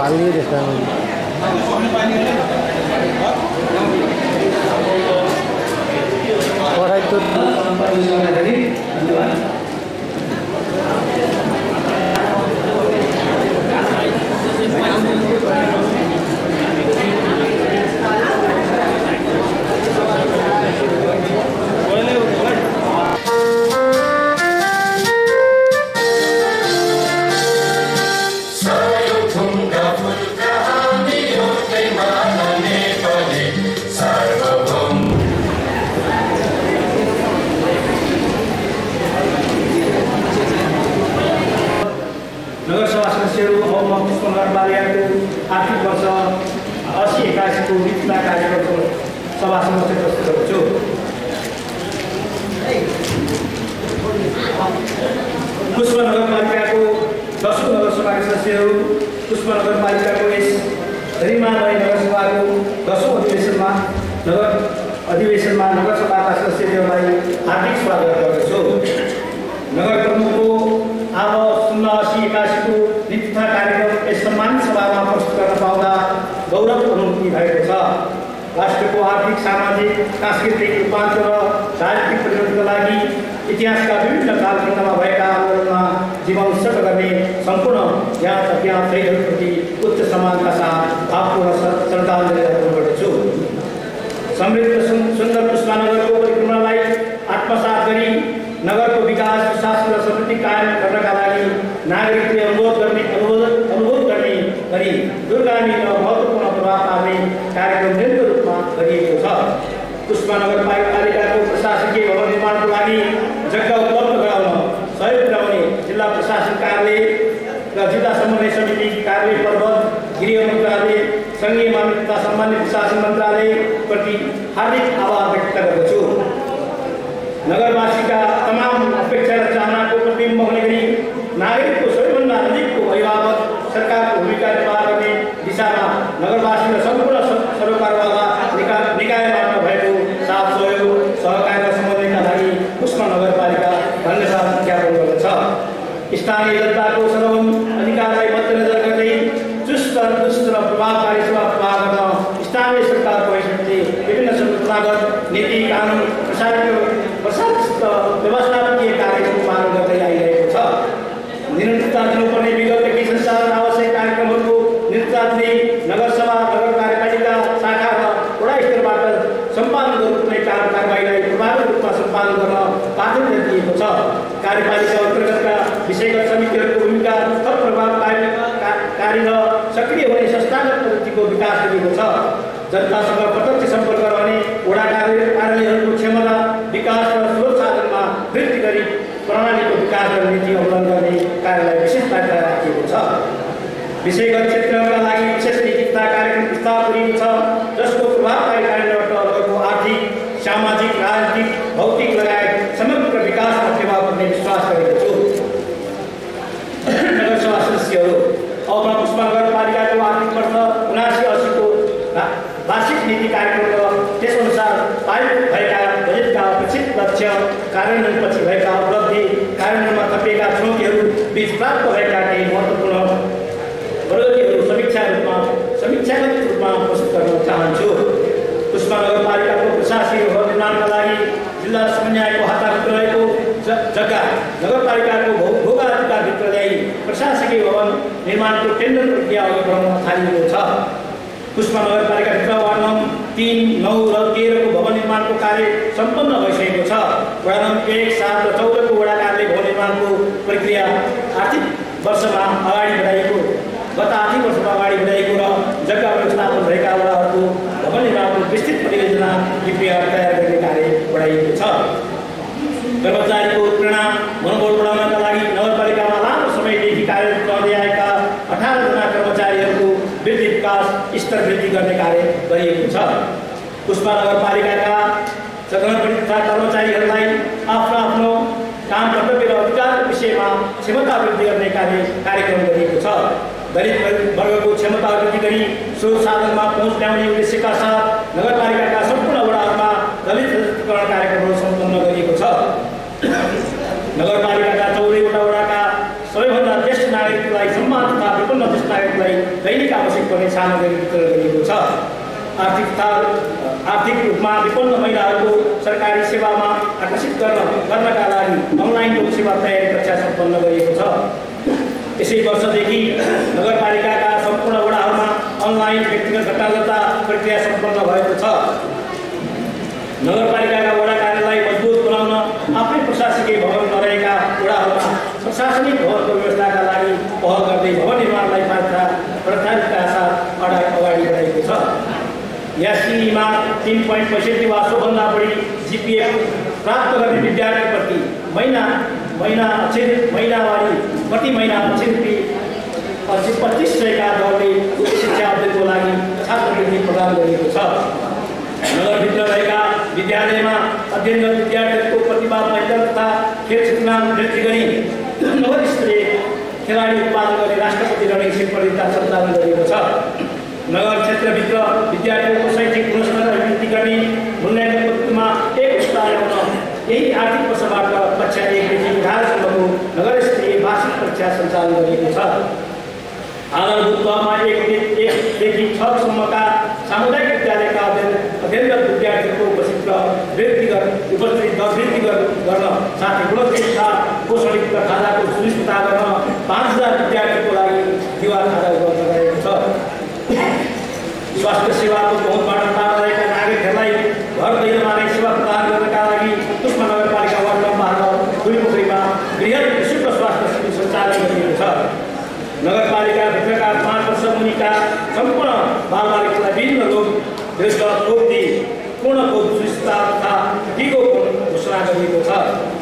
पाली जस्ता पढाइ त आर्थिक वर्ष 80-81 को वित्तका कार्यक्रमको सभा समक्ष प्रस्तुत गर्छु। पुष्प नगरपालिकाको 10औं नगरसभाका सदस्यहरू पुष्प नगरपालिकाको यस गरिमामय नगरसभाको 10औं अधिवेशनमा नगरसभाका सदस्यहरूलाई हार्दिक स्वागत गर्दछु। नगर प्रमुखको अब 80-81 को वित्त कार्यक्रम यस सम्मानित सभामा प्रस्तुत गर्न पाउँदा गौरव अनुभूति भएको छ। राष्ट्रको आर्थिक, सामाजिक, सांस्कृतिक रूपान्तर र राजनीतिक परिवर्तनका लागि इतिहासका विभिन्न कालखण्डमा भएका आन्दोलनमा जीवन उत्सर्ग गर्ने सम्पूर्ण यहाँ शहीदहरूप्रति उच्च सम्मानका साथ भावपूर्ण श्रद्धाञ्जली अर्पण गर्दछु। समृद्ध सुन्दर पुष्पनगरको परिक्रमालाई आत्मसात गरी नगरको विकास, सुशासन र समृद्धि कायम गर्नका लागि नागरिकले अनुरोध गर्ने गरी दूरगामी र महत्त्वपूर्ण प्रभाव पार्ने कार्यक्रम निरन्तर रूपमा गरिएको छ। पुष्प नगरपालिकाको प्रशासकीय भवन निर्माणको लागि जग्गा उपलब्ध गराउन सहयोग पुर्याउने जिल्ला प्रशासन कार्यालय र जिल्ला समन्वय समिति कार्यालय पर्वत, गृह मन्त्रालय, सङ्घीय मामिला तथा सामान्य प्रशासन मन्त्रालयप्रति हार्दिक आभार व्यक्त गर्दछु। नगरवासीका तमाम अपेक्षा र चाहनाको प्रतिबिम्ब हुने गरी नागरिकको सबैभन्दा नजिकको अभिभावक सरकारको भूमिका निर्वाह गर्ने दिशामा नगरवासी र सम्पूर्ण सरोकारवाला निकायबाट भएको साथ सहयोग, सहकार र समन्वयका लागि पुष्प नगरपालिका धन्यवाद ज्ञापन गर्दछ। स्थानीय जनताको सर्वोच्च अधिकारलाई मध्यनजर गर्दै चुस्त, दुष्ट र प्रभावकारी सेवा प्रवाह गर्न स्थानीय सरकारको हैसियतले विभिन्न संस्थागत नीति, कानुन, प्रशासनिक व्यवस्थापकीय कार्यक्रम पालन गर्दै आइरहेको छ। निरन्तरता दिनुपर्ने विगतदेखि संचालन आवश्यक कार्यक्रमहरूको निरन्तरता दिँदै नगरसभा, नगर कार्यपालिका शाखा र वडा स्तरबाट सम्पादन गर्नुपर्ने कारबाहीलाई प्रभावी रूपमा सम्पादन गर्न प्राथमिकता दिएको छ। कार्यपालिका अन्तर्गतका विषयगत समितिहरूको भूमिका थप प्रभावकारी र सक्रिय हुने संस्थागत पद्धतिको विकास गरिएको छ। जनतासँग प्रत्यक्ष सम्पर्क रहने वडा कार्यालयहरूको क्षमता विकास र स्रोत साधनमा वृद्धि गरी प्रणालीको विकास र नीति अवलम्बन गर्ने कार्यलाई विशेष प्राथमिकता राखिएको छ। विषयगत क्षेत्रका लागि विशेष नीति तथा कार्यक्रम प्रस्ताव गरिएको छ, जसको प्रभावकारी कार्यान्वयनबाट नगरको आर्थिक, सामाजिक, राजनीतिक, भौतिक लगायत समग्र विकासमा टेवा पुग्ने विश्वास गरेको छु। नगरसभा सदस्यहरू, अब पुष्प नगरपालिकाको आर्थिक वर्ष 79-80 को वार्षिक नीति कार्यक्रम र त्यसअनुसार पारित भएका बजेटका अपेक्षित लक्ष्य कार्यान्वयनपछि भएका उपलब्धि, कार्यान्वयनमा थपिएका चुनौतीहरू बीच प्राप्त भएका केही महत्त्वपूर्ण प्रगतिहरू समीक्षागत रूपमा प्रस्तुत गर्न चाहन्छु। पुष्प नगरपालिकाको प्रशासकीय भवन निर्माणका लागि जिल्ला समन्वयको हातभित्र रहेको जग्गा नगरपालिकाको भोगाधिकारभित्र ल्याई प्रशासकीय भवन निर्माणको टेन्डर प्रक्रिया अघि बढाउन थालिएको छ। पुष्प नगरपालिकाभित्र वार्ड नम्बर 3, 9 र 13 को भवन निर्माणको कार्य सम्पन्न भइसकेको छ। वडा नम्बर 1, 7 र 14 को वडा कार्यालय भवन निर्माणको प्रक्रिया गत आर्थिक वर्षमा अगाडि बढाइएको र जग्गा व्यवस्थापन भएका वडाहरूको भवन निर्माणको विस्तृत परियोजना DPR तयार गर्ने कार्य बढाइएको छ। कर्मचारीको उत्प्रेरणा मनोबल बढाउनका लागि नगरपालिकामा लामो समयदेखि कार्यरत रहँदै आएका 18 जना कर्मचारीहरूको वृद्धि विकास स्तर वृद्धि गर्ने कार्य गरिएको छ। पुष्प नगरपालिकाका सगर्भवती तथा कर्मचारीहरूलाई आफ्नो काम कर्तव्य र अधिकारको विषयमा क्षमता वृद्धि गर्ने कार्यक्रम गरिएको छ। दलित वर्गको क्षमता वृद्धि गरी स्रोत साधनमा पहुँच ल्याउने उद्देश्यका साथ नगरपालिकाका सम्पूर्ण वडाहरूमा दलित सशक्तिकरण कार्यक्रमहरू सम्पन्न गरिएको छ। नगरपालिकाका 14 वटा वडाका सबैभन्दा ज्येष्ठ नागरिकलाई सम्मान तथा विपन्न ज्येष्ठ नागरिकलाई दैनिक आवश्यक पर्ने सामग्री वितरण गरिएको छ। आर्थिक रूपमा विपन्न महिलाहरूको सरकारी सेवामा आकर्षित गर्नका लागि अनलाइन लोक सेवा तयारी कक्षा सम्पन्न गरिएको छ। यसै वर्षदेखि नगरपालिकाका सम्पूर्ण वडाहरूमा अनलाइन व्यक्तिगत घटना दर्ता प्रक्रिया सम्पन्न भएको छ। नगरपालिकाका वडा कार्यालय मजबुत बनाउन आफ्नै प्रशासकीय भवन नरहेका वडाहरूमा प्रशासनिक भवनको व्यवस्थाका लागि पहल गर्दै भवन निर्माणलाई प्राथमिकताका साथ अगाडि बढाएको छ। यासीमा 3.65 वा सोभन्दा बढी GPA प्राप्त गर्ने विद्यार्थीप्रति प्रति महिना ₹2500 का दरले उच्च शिक्षा अध्ययनको लागि छात्रवृत्ति प्रदान गरिएको छ। नगरभित्र रहेका विद्यालयमा अध्ययनरत विद्यार्थीहरूको प्रतिभा पहिचान तथा खेल क्षेत्रमा वृद्धि गरी नगर स्तरीय खेलाडी उत्पादन गर्ने राष्ट्रपति रणिङ प्रतियोगिता सञ्चालन गरिएको छ। नगर क्षेत्रभित्र विद्यार्थीहरूको शैक्षिक गुणस्तर अभिवृद्धि गर्ने मूल्याङ्कन पद्धतिमा एक स्तर ल्याउन यही आर्थिक वर्षबाट कक्षा 1 देखि 18 सम्मको नगर स्तरीय वार्षिक परीक्षा सञ्चालन गरिएको छ। आधारभूत तहमा 1 देखि 6 सम्मका सामुदायिक विद्यालयका अध्ययनरत विद्यार्थीहरूको उपस्थिति गर्न साथै गुणस्तरीय पोषणयुक्त खाजाको सुनिश्चितता गर्न 5000 विद्यार्थीको लागि दिवा खाजा उपलब्ध गरेको छ। स्वास्थ्य सेवाको पहुँचबाट टाढा रहेका नागरिकहरूलाई घर दैलोमा नै सेवा प्रदान गर्नका लागि कुष्मा नगरपालिका वार्ड नम्बर 12 दुईपोखरीमा गृह निःशुल्क स्वास्थ्य शिविर सञ्चालन गरिएको छ। नगरपालिकाभित्रका 5 वर्ष मुनिका सम्पूर्ण बालबालिकालाई विभिन्न रोग विरुद्ध खोप दिई पूर्ण खोप सुनिश्चितता तथा टीकाको घोषणा गरिएको छ।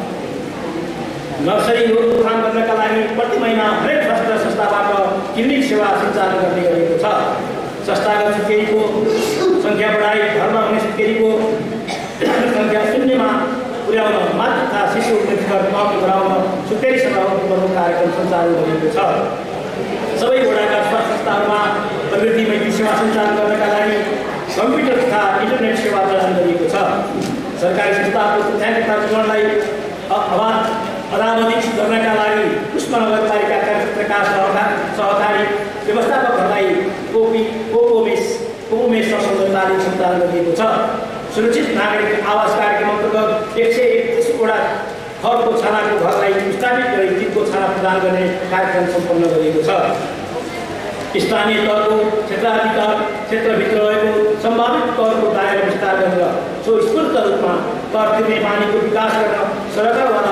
नर्सरी रोकथाम गर्नका लागि प्रति महिना हरेक स्वास्थ्य संस्थाबाट क्लिनिक सेवा सञ्चालन गर्ने गरिएको छ। संस्थागत सुत्केरीको सङ्ख्या बढाई घरमा हुने सुत्केरीको सङ्ख्या शून्यमा पुर्याउन मातृ तथा शिशु मृत्युदर कम गराउन सुत्केरी समारोह कार्यक्रम सञ्चालन गरिएको छ। सबै वडाका स्वास्थ्य संस्थाहरूमा प्रवृत्ति मैत्री सेवा सञ्चालन गर्नका लागि कम्प्युटर तथा इन्टरनेट सेवा प्रदान गरिएको छ। सरकारी संस्थाहरूको तथ्याङ्क तथा विवरणलाई अदालतिक गर्नका लागि कुष्मा नगरपालिका कार्यक्षेत्रका सहकारी व्यवस्थापकहरूलाई कोपोमेस सम्बन्ध तालिम सञ्चालन गरिएको छ। सुरक्षित नागरिक आवास कार्यक्रम अन्तर्गत 131 वटा खरको छानाको घरलाई विस्थापित गरी तिनको छाना प्रदान गर्ने कार्यक्रम सम्पन्न गरिएको छ। स्थानीय तहको क्षेत्रभित्र रहेको सम्भावित करको दायरा विस्तार गरेर सो स्फूर्त रूपमा कर तिर्ने बानीको विकास गर्न सरकारवाला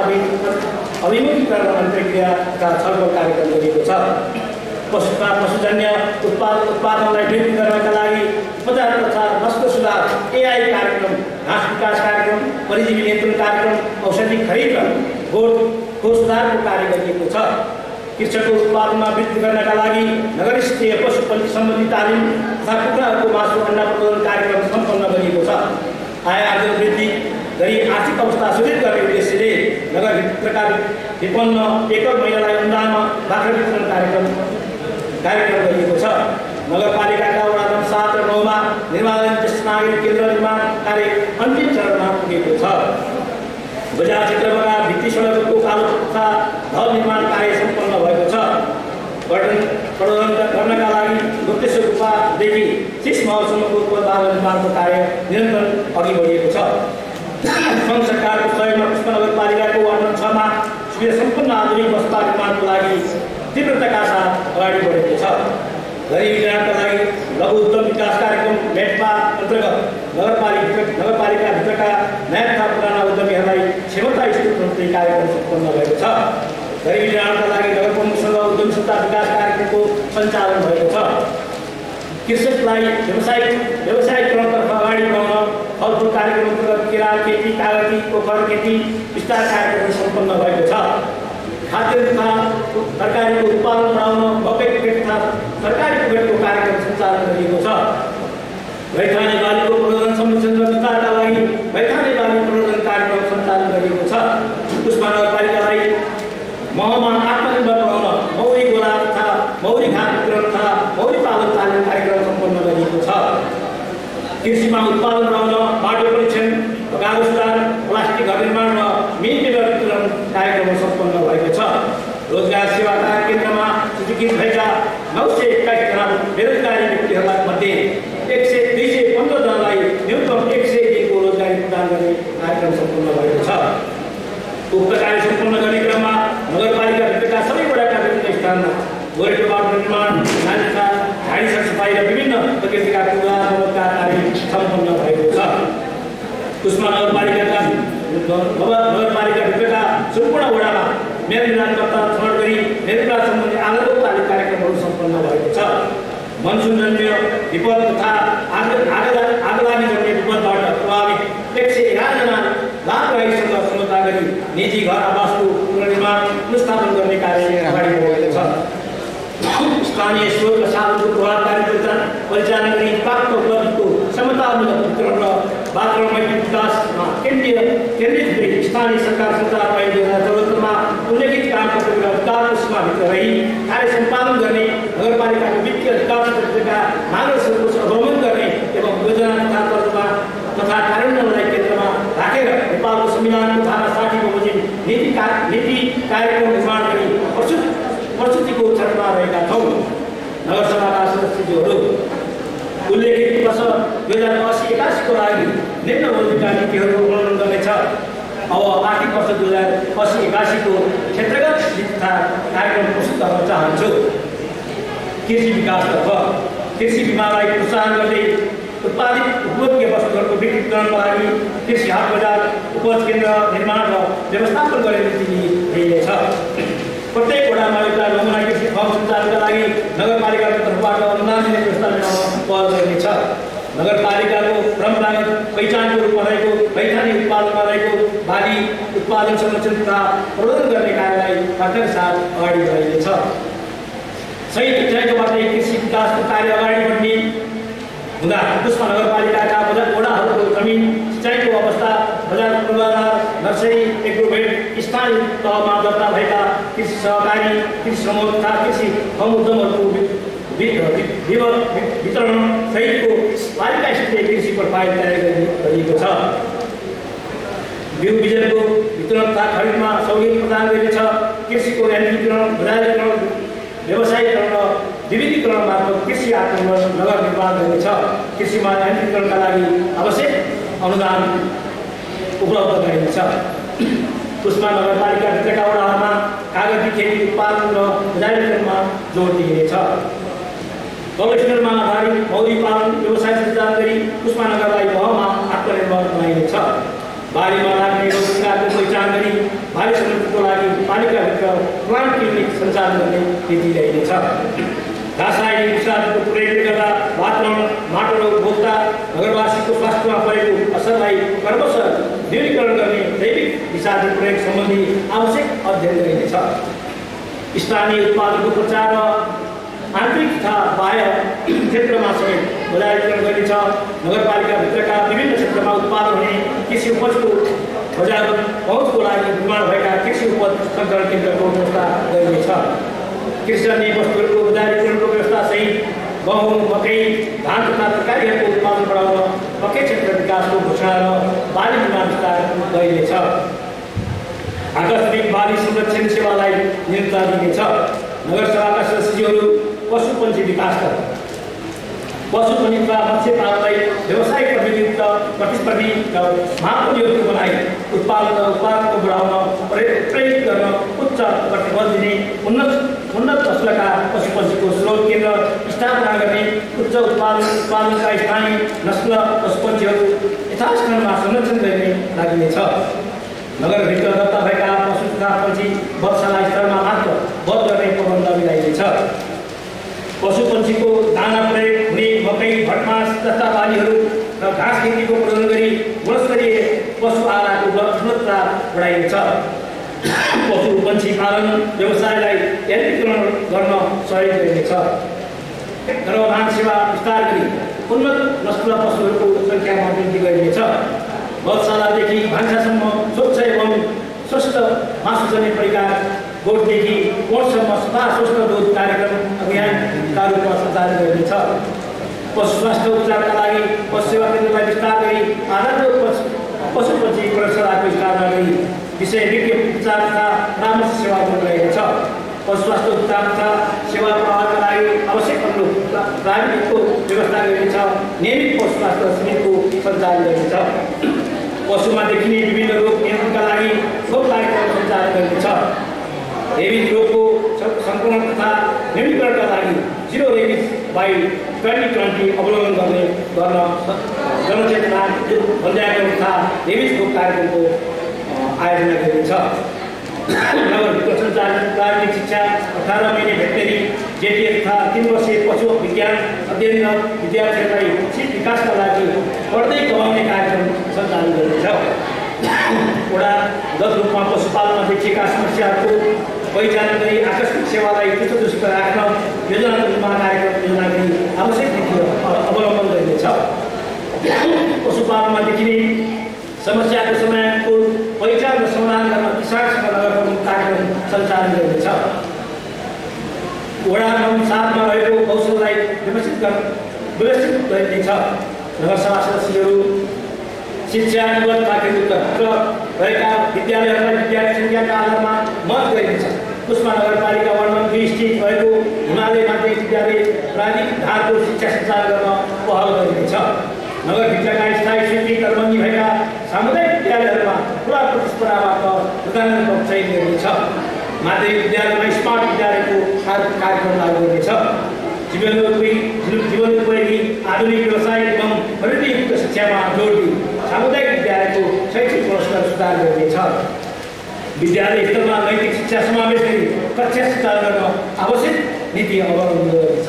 अभिमुखीकरण प्रक्रियाका छलफल कार्यक्रम गरिएको छ। पशुजन्य उत्पादनलाई वृद्धि गर्नका लागि बजार प्रचार नस्ल सुधार AI कार्यक्रम घाँस विकास कार्यक्रम परिजीवी नियन्त्रण कार्यक्रम औषधि खरिद र खोज सुधारको कार्य गरिएको छ। कृषकको उत्पादनमा वृद्धि गर्नका लागि नगर स्तरीय पशुपन्छी सम्बन्धी तालिम तथा कुखुराहरूको मासु अन्डा प्रबन्धन कार्यक्रम सम्पन्न गरिएको छ। आय आर्जन वृद्धि गरी आर्थिक अवस्था सुदृढ गर्ने उद्देश्यले नगरभित्रका विपन्न एकल महिलालाई अनुदानमा बाख्रा वितरण कार्यक्रम गरिएको छ। नगरपालिकाका वडा नम्बर 7 र 9 मा निर्माण ज्येष्ठ नागरिक केन्द्र निर्माण कार्य अन्तिम चरणमा पुगेको छ। बजार क्षेत्रमा भित्ति सडकको कालो तथा ढल निर्माण कार्य सम्पन्न भएको छ। प्रबन्धन गर्नका लागि गुप्तेश्वर गुफादेखि 6 महलसम्मको पूर्वाधार निर्माणको कार्य निरन्तर अघि बढिएको छ। सङ्घ सरकारको सहयोगमा कुष्मा नगरपालिकाको वार्ड नम्बर 6 मा सुविधा सम्पन्न आधुनिक बस्ता निर्माणको लागि तीव्रताका साथ अगाडि बढेको छ। गरीबी निर्माणका लागि लघु उद्यम विकास कार्यक्रम मेटपा अन्तर्गत नगरपालिकाभित्रका नयाँ तथा पुराना उद्यमीहरूलाई क्षमता स्थित बनाउने कार्यक्रम सम्पन्न भएको छ। गरीबी निर्माणका लागि नगर प्रमुखसँग उद्यमशीलता विकास कार्यक्रमको सञ्चालन भएको छ। कृषकलाई व्यवसायीकरणतर्फ अगाडि बढाउन फलफुल कार्यक्रम अन्तर्गत केरा खेती कागती पोखर खेती विस्तार कार्यक्रम सम्पन्न भएको छ। खाद्य तथा तरकारीको उत्पादन बढाउन मकै कुकेट तथा तरकारी कुकेटको कार्यक्रम सञ्चालन गरिएको छ। गैठाने बालीको प्रबन्धन संरक्षण र विस्तारका लागि गैठाने बाली प्रबन्धन कार्यक्रम सञ्चालन गरिएको छ। कुष्मा नगरपालिकालाई महमा आत्मनिर्भर बनाउन मौरी गोला तथा मौरी घाँस वितरण तथा मौरी पालन तालिम कार्यक्रम सम्पन्न गरिएको छ। कृषिमा उत्पादन बढाउन बाटो परीक्षण गाह्रो सुधार प्लास्टिक घर निर्माण र मिनी पेपर वितरण कार्यक्रम सम्पन्न भएको छ। रोजगार सेवा केन्द्रमा स्वीकृत भएका 921 जना बेरोजगारी व्यक्तिहरूमध्ये 215 जनालाई न्यूनतम 100 दिनको रोजगारी प्रदान गर्ने कार्यक्रम सम्पन्न भएको छ। उक्त कार्य सम्पन्न गर्ने क्रममा नगरपालिकाभित्रका सबै वडाका विभिन्न स्थानमा गोरेटो बाटो निर्माण, नालीका झाडी सरसफाई र विभिन्न प्रकृतिका पूर्वाधारका कार्य सम्पन्न भएको छ। कुस्मा नगरपालिकाभित्रका सम्पूर्ण वडामा मेयर निर्माणकर्ता छनौट गरी मेयरका सम्बन्धी आधारभूत कार्यक्रमहरू सम्पन्न भएको छ। मनसुनजन्य विपद तथा आगलागी जन्य विपदबाट प्रभावित 111 जना लाभग्राहीसँग सम्झौता गरी निजी घर आवासको पुनर्निर्माण पुनर्स्थापन गर्ने कार्य अगाडि बढेको छ। स्थानीय स्रोत र साधनको प्रभावकारी परिचालन गरी प्राप्त उपलब्धिको क्षमतामूलक वितरण र वातावरणमय विकासमा केन्द्रित गरी स्थानीय सरकार सञ्चार ऐन 2074 उल्लेखित काम कर्तव्य र अधिकारको सीमाभित्र रही कार्य सम्पादन गर्ने, नगरपालिकाको वित्तीय अधिकारका मागहरूको अवलम्बन गर्ने एवं योजना तथा कार्यान्वयनलाई केन्द्रमा राखेर नेपालको संविधानको धारा 60 बमोजिम नीति कार्यक्रम निर्माण गरी प्रस्तुतिको चरणमा रहेका छौँ। नगरसभाका सदस्यज्यूहरू उल्लेखित वर्ष 2080-81 को लागि निम्न उल्लेखित नीतिहरू अनुमोदन गर्नेछ। अब आर्थिक वर्ष 2080-81 को क्षेत्रगत तथा कार्यक्रम प्रस्तुत गर्न चाहन्छु। कृषि विकासतर्फ कृषि बीमालाई प्रोत्साहन गर्दै उत्पादित उपभोग्य वस्तुहरूको वितरणका लागि कृषि हाट बजार उपज केन्द्र निर्माण र व्यवस्थापन गर्ने नीति लिइएको छ। प्रत्येक वडामा एउटा नमुना कृषि फर्म सञ्चालनका लागि नगरपालिकाको तर्फबाट अनुदान दिने व्यवस्था मिलाउन पहल गरिनेछ। नगरपालिकाको परम्परागत पहिचानको रूपमा रहेको रैथानी उत्पादनमा रहेको बाली उत्पादन संरक्षण तथा प्रवर्धन गर्ने कार्यलाई प्राथमिकताका साथ अगाडि बढाइनेछ। सही उचाइबाट कृषि विकासको कार्य अगाडि बढ्ने हुँदा कुस्मा नगरपालिकाका वडाहरूको जमिन सिँचाइको अवस्था, बजार पूर्वाधार, नर्सरी, एग्रोभेट, स्थानीय तहमा दर्ता भएका कृषि सहकारी, कृषि समूह तथा कृषि फर्म उद्यमहरूको वितरण सहितको पालिका स्तरीय कृषि प्रोफाइल तयार गरिएको छ। बिउ बिजनको वितरण तथा खरिदमा सहुलियत प्रदान गरिनेछ। कृषिको यान्त्रिकीकरण, बजारीकरण, व्यवसायीकरण र विविधीकरण मार्फत कृषि आत्मनिर्भर नगर निर्माण गरिनेछ। कृषिमा यान्त्रिकीकरणका लागि आवश्यक अनुदान उपलब्ध गराइनेछ। कुस्मा नगरपालिकाभित्रका वडाहरूमा कागती खेती उत्पादन र बजारीकरणमा जोड दिइनेछ। गवेषणामा आधारित मौरी पालन व्यवसाय सञ्चालन गरी कुस्मा नगरलाई तहमा आत्मनिर्भर बनाइनेछ। बारीमा लाग्ने रोगको पहिचान गरी बाली संरक्षणको लागि पालिकाभित्र प्लान्ट क्लिनिक सञ्चालन गर्ने नीति ल्याइनेछ। रासायनिक विषादको प्रयोगले गर्दा वातावरण, माटो र उपभोक्ता नगरवासीको स्वास्थ्यमा परेको असरलाई क्रमशः न्यूनीकरण गर्ने जैविक विषादी प्रयोग सम्बन्धी आवश्यक अध्ययन गरिनेछ। स्थानीय उत्पादनको प्रचार र आन्तरिक तथा बाह्य क्षेत्रमा समेत बजारीकरण गरिनेछ। नगरपालिकाभित्रका विभिन्न क्षेत्रमा उत्पादन हुने कृषि उपजको बजार पहुँचको लागि निर्माण भएका कृषि उपज सङ्कलन केन्द्रको व्यवस्था गरिनेछ। कृषिजन्य वस्तुहरूको बजारीकरणको व्यवस्था सहित गहुँ, मकै, धान तथा तरकारीहरूको उत्पादन बढाउन मकै क्षेत्र विकासको घोषणा र बाली निर्माण विस्तार गरिनेछ। आकस्मिक बाली संरक्षण सेवालाई निरन्तर दिनेछ। नगरसभाका सदस्यहरू पशुपन्छी विकासतर्फ पशुपन्छी तथा मत्स्य पालनलाई व्यवसायिक प्रविधियुक्त, प्रतिस्पर्धी र महाप्रयोजक बनाई उत्पादनको बढाउन प्रेरित गर्न उच्च प्रतिबल दिने, उन्नत नस्लका पशुपन्छीको स्रोत केन्द्र स्थापना गर्ने, उच्च उत्पादनका स्थानीय नस्ल पशुपन्छीहरू यथास्थानमा संरक्षण गर्ने लागिनेछ। नगरभित्र दर्ता भएका पशु तथा पन्छी बधशाला स्तरमा मात्र वध गर्ने प्रबन्ध मिलाइनेछ। पशुपन्छीको दाना प्रयोग हुने मकै, भटमास जस्ता बालीहरू र घाँस खेतीको प्रबन्ध गरी गुणस्तरीय पशु आहारको गुणवत्ता बढाइनेछ। पशुपन्छी पालन व्यवसायलाई यान्त्रिकीकरण गर्न सहयोग गरिनेछ। गर्भाधान सेवा विस्तार गरी उन्नत नस्ल पशुहरूको सङ्ख्यामा वृद्धि गरिनेछ। गौशालादेखि भान्सासम्म स्वच्छ एवं स्वस्थ मासुजन्य परिकार गोठदेखि कोटसम्म सफा स्वस्थ दूध कार्यक्रम अभियानका रूपमा सञ्चालन गरिनेछ। पशु स्वास्थ्य उपचारका लागि पशु सेवा केन्द्रलाई विस्तार गरी आधारभूत पशुपन्छी प्रयोगशालाको स्थापना गरी विषय विज्ञ उपचार तथा परामर्श सेवा गरिनेछ। पशु स्वास्थ्य उपचार तथा सेवा प्रवाहका लागि आवश्यक अनुरूप प्राविधिकको व्यवस्था गरिनेछ। नियमित पशु स्वास्थ्य शिविरको सञ्चालन गरिनेछ। पशुमा देखिने विभिन्न रोग नियन्त्रणका लागि खोप कार्यक्रम सञ्चालन गरिनेछ। रेबिज रोगको सङ्क्रमण तथा न्यूनीकरणका लागि जिरो रेबिज बाई 2020 अवलम्बन गर्न जनचेतना पञ्चायत तथा रेबिज खोप कार्यक्रमको आयोजना गरिनेछ। नगर विकास सञ्चालन प्राथमिक शिक्षा 18 महिने भेटनेरी जेटिए तथा 3 वर्षीय पशु विज्ञान अध्ययन विद्यार्थीहरूलाई उचित विकासका लागि पढ्दै कमाउने कार्यक्रम सञ्चालन गरिनेछ। वडागत रूपमा पशुपालनमा देखिएका समस्याहरूको पहिचान गरी आकस्मिक सेवालाई द्रुत राख्न योजना निर्माण कार्यक्रम योजना गरी आवश्यक नीति अवलम्बन गरिनेछ। पशुपालनमा देखिने समस्याको समाधानको पहिचान र समाधान गर्न किसानसँग नगरको कार्यक्रम सञ्चालन गरिनेछ। वडा नम्बर 7 मा रहेको कौशललाई व्यवस्थित गरिनेछ। नगरसभा सदस्यहरू शिक्षा अनुगत पाठ्यपुस्तक रहेका विद्यालयहरूलाई विद्यार्थी सङ्ख्याका आधारमा मत गरिनेछ। पुष्पा नगरपालिका वार्ड नम्बर 2 स्थित रहेको हिमालय माध्यमिक विद्यालय प्राविधिक धारको शिक्षा सञ्चालन गर्न पहल गरिनेछ। नगरभित्रका स्थायी सूची दरबन्दी भएका सामुदायिक विद्यालयहरूमा खुला प्रतिस्पर्धाबाट प्रधानमन्त्री चयन गरिनेछ। माध्यमिक विद्यालयमा स्मार्ट विद्यालयको कार्यक्रम लागू गरिनेछ। जीवनोपयोगी आधुनिक व्यवसाय एवं प्रविधियुक्त शिक्षामा जोड दिई सामुदायिक विद्यालयको शैक्षिक गुणस्तर सुधार गरिनेछ। विद्यालय स्तरमा नैतिक शिक्षा समावेश गरी कक्षा सञ्चालन गर्न आवश्यक नीति अवलम्बन गरिनेछ।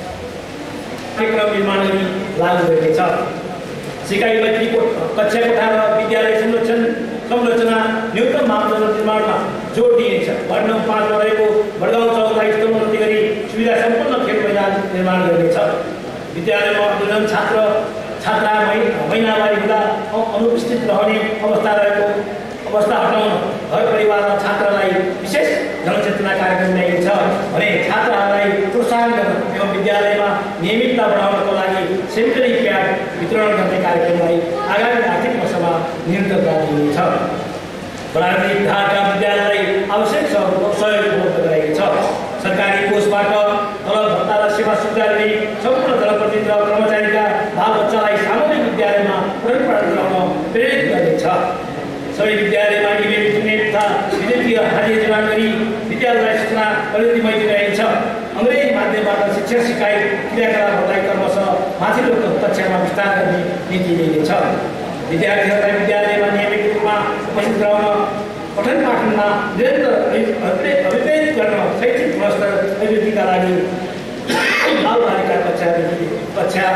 कार्यक्रम निर्माण गरी लागू गरिनेछ। सिकाइ मैत्री कक्षा कोठा र विद्यालय संरचना न्यूनतम मापदण्ड निर्माणमा जोड दिइनेछ। वार्ड नम्बर 5 मा रहेको बडगाउँ चौकलाई स्तरोन्नति गरी सुविधा सम्पन्न खेल मैदान निर्माण गरिनेछ। विद्यालयमा अध्ययन छात्रा महिनावारी हुँदा अनुपस्थित रहने अवस्था हटाउन घर परिवार र छात्रलाई विशेष जनचेतना कार्यक्रम ल्याइनेछ भने छात्राहरूलाई प्रोत्साहन गर्न एवं विद्यालयमा नियमितता बढाउनको लागि सेनिटरी प्याड वितरण गर्ने कार्यक्रमलाई आगामी आर्थिक वर्षमा निरन्तरता दिइनेछ। प्रारम्भिक धारका विद्यालयलाई आवश्यक सहयोग उपलब्ध गराइनेछ। सरकारी कोषबाट तलब भत्ता र सेवा सुविधा दिने सम्पूर्ण जनप्रतिनिधि र कर्मचारीका बालबच्चालाई सामुदायिक विद्यालयमा पढाइ गराउन प्रेरित गरिनेछ। सबै विद्यालयमा इमेल इन्टरनेट तथा विद्युतीय हाजिरा जमा गरी विद्यालयलाई सूचना प्रविधिमय गराइन्छ। अङ्ग्रेजी माध्यमबाट शिक्षण सिकाइ क्रियाकलापहरूलाई क्रमशः माथिल्लो कक्षामा विस्तार गर्ने नीति लिइनेछ। विद्यार्थीहरूलाई विद्यालयमा नियमित रूपमा उपस्थित गराउन पठन पाठनमा निरन्तर अभिप्रेरित गर्न शैक्षिक गुणस्तर अभिवृद्धिका लागि बालबालिका कक्षा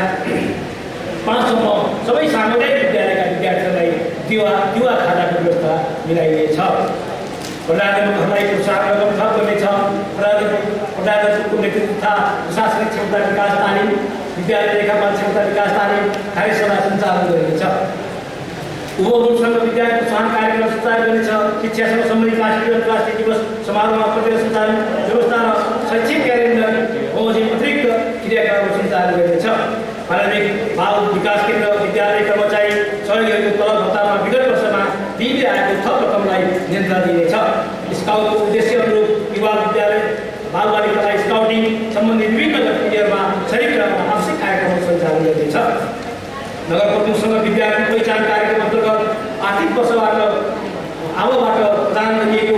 5 सम्म सबै सामुदायिक विद्यालयका विद्यार्थीहरूलाई दिवा खानाको व्यवस्था मिलाइनेछ। प्रधानमन्त्रीहरूलाई प्रोत्साहन रकम थप गर्नेछ। प्रधानमन्त्रीको नेतृत्व तथा प्रशासनिक क्षमता विकास तालिम विद्यालय लेखापाल क्षमता विकास तालिम कार्यशाला सञ्चालन गरिनेछ। उपभोक्तासँग विद्यालय प्रोत्साहन कार्यक्रम सञ्चालन गरिनेछ। शिक्षासँग सम्बन्धित राष्ट्रिय अन्तर्राष्ट्रिय दिवस समारोहमा प्रत्यक्ष सञ्चालन व्यवस्था र शैक्षिक क्यालेन्डर बमोजिम अतिरिक्त क्रियाकलाप सञ्चालन गरिनेछ। प्रारम्भिक बाल विकास केन्द्र विद्यालय कर्मचारी सहयोगीहरूको तलब भत्तामा विगत वर्षमा दिँदै आएको थप रकमलाई नियन्त्रण दिइनेछ। स्काउटको उद्देश्य अनुरूप युवा विद्यालय बालबालिकालाई स्काउटिङ सम्बन्धी विभिन्न गतिविधिहरूमा शरीक गर्न आवश्यक कार्यक्रम सञ्चालन गरिनेछ। नगर प्रमुखसँग विद्यार्थी पहिचान कार्यक्रम अन्तर्गत आर्थिक वर्षबाट प्रदान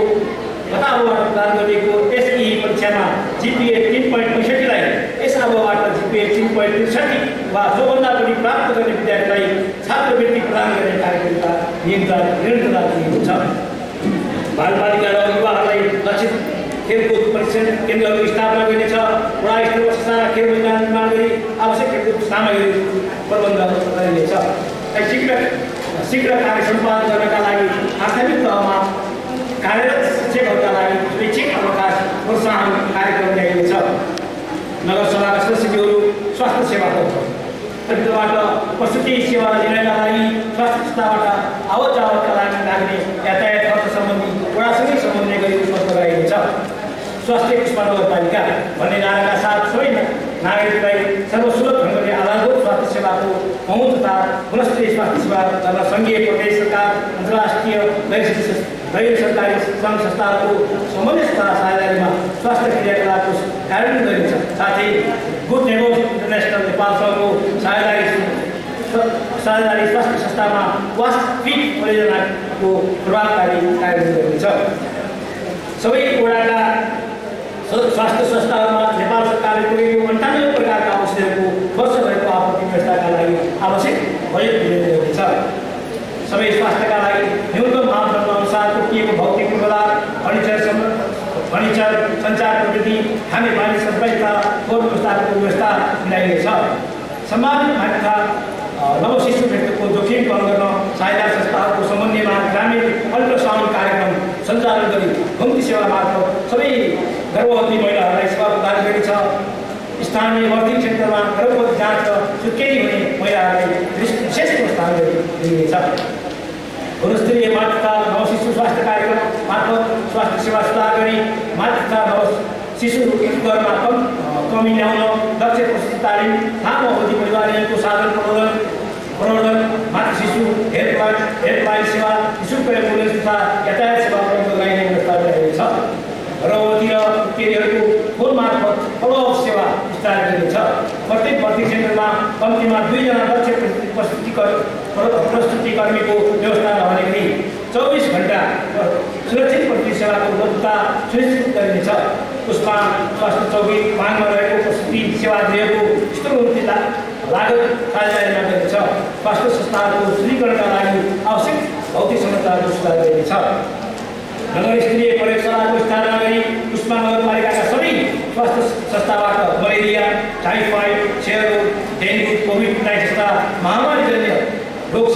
गरिएको एसई परीक्षामा जिपिए 3.65 लाई यस अवबाट जिपिए 3.63 वा जोभन्दा बढी प्राप्त गर्ने विद्यार्थीलाई छात्रवृत्ति प्रदान गर्ने कार्यक्रमका निरन्तरता दिएको छ। बालबालिका र युवाहरूलाई लक्षित खेलकुद प्रशिक्षण केन्द्रहरू स्थापना गरिनेछ। वडा स्तरमा साना खेल मैदान निर्माण गरी आवश्यक खेलकुद सामग्री प्रबन्ध गरिनेछ। शीघ्र कार्य सम्पादन गर्नका लागि प्राथमिक तहमा कार्यरत शिक्षकहरूका लागि शैक्षिक अवकाश प्रोत्साहन कार्यक्रम ल्याइनेछ। नगरसभाका सदस्यहरू स्वास्थ्य सेवा भित्रबाट प्रस्तुति सेवा लिनका लागि स्वास्थ्य संस्थाबाट आवत जावतका लागि लाग्ने यातायात खर्च सम्बन्धी वडासँगै समन्वय गरी उपलब्ध गराइनेछ। स्वास्थ्य पुष्पा नगरपालिका भन्ने नाराका साथ सबै नागरिकलाई सर्वसुलभ ढङ्गले आधारभूत स्वास्थ्य सेवाको पहुँच तथा गुणस्तरीय स्वास्थ्य सेवा गर्न सङ्घीय प्रदेश सरकार अन्तर्राष्ट्रिय गैर सरकारी सङ्घ संस्थाहरूको समन्वय साझेदारीमा स्वास्थ्य क्रियाकलापको कार्यान्वयन गरिन्छ। साथै गुड नेबर्स इन्टरनेसनल नेपालसँगको साझेदारी स्वास्थ्य संस्थामा वास फिट परियोजनाको प्रभावकारी कार्यान्वयन गरिन्छ। सबै वडाका स्वास्थ्य संस्थाहरूमा नेपाल सरकारले तोकेको 98 प्रकारका औषधिहरूको वर्षभरिको आपत्ति व्यवस्थाका लागि आवश्यक बजेट विनियोजन गरिन्छ। सबै स्वास्थ्यका लागि न्यूनतम मापदण्ड अनुसार तोकिएको भौतिक पूर्वाधार, फर्निचर, सञ्चार प्रविधि, खानेपानी सफाइका फोहोर व्यवस्थाको व्यवस्था मिलाइनेछ। सम्भावित मातृका नवशिशु मृत्युको जोखिम कम गर्न सहायता संस्थाहरूको समन्वयमा ग्रामीण अल्ट्रासाउन्ड कार्यक्रम सञ्चालन गरी घुम्ती सेवा मार्फत सबै गर्भवती महिलाहरूलाई सेवा प्रदान गरिन्छ। स्थानीय बर्थिङ सेन्टरमा गर्भवती जाँच र सुत्केरी हुने महिलाहरूलाई विशेष प्रोत्साहन दिइनेछ। गुणस्तरीय मातृका नवशिशु स्वास्थ्य कार्यक्रम मार्फत स्वास्थ्य सेवा सुधार गरी मातृका नवशिशु मृत्युदरमा कमी ल्याउन दक्ष प्रशिक्षण तालिम, लामो अवधि परिवारको साधन प्रवर्धन, मातृ शिशु हेल्पलाइन सेवा, निःशुल्क एम्बुलेन्स तथा यातायात सेवा उपलब्ध गराइने व्यवस्था गरिएको छ। गर्भवती र सुत्केरीहरूको फोन मार्फत फलोअप सेवा विस्तार गरिनेछ। प्रत्येक बर्थिङ सेन्टरमा कम्तीमा 2 जना दक्ष प्रस्तुतिकर्मीको व्यवस्था रहने गरी 24 घण्टा सुरक्षित प्रस्तुति सेवाको उपलब्धता सुनिश्चित गरिनेछ। उसमा स्वास्थ्य चौकी मागमा रहेको प्रस्तुति सेवा गृहको स्तरोन्नति लागत साझेदारीमा गरिनेछ। स्वास्थ्य संस्थाहरूको सुदृढीकरणका लागि आवश्यक भौतिक संरचनाको सुधार गरिनेछ। नगर स्तरीय प्रयोगशालाको स्थापना गरी उस्मा नगरपालिकाका सबै स्वास्थ्य संस्थाबाट मलेरिया, टाइफाइड, क्षयरोग, डेङ्गु, कोभिड-19 जस्ता महामारीजन्य रोग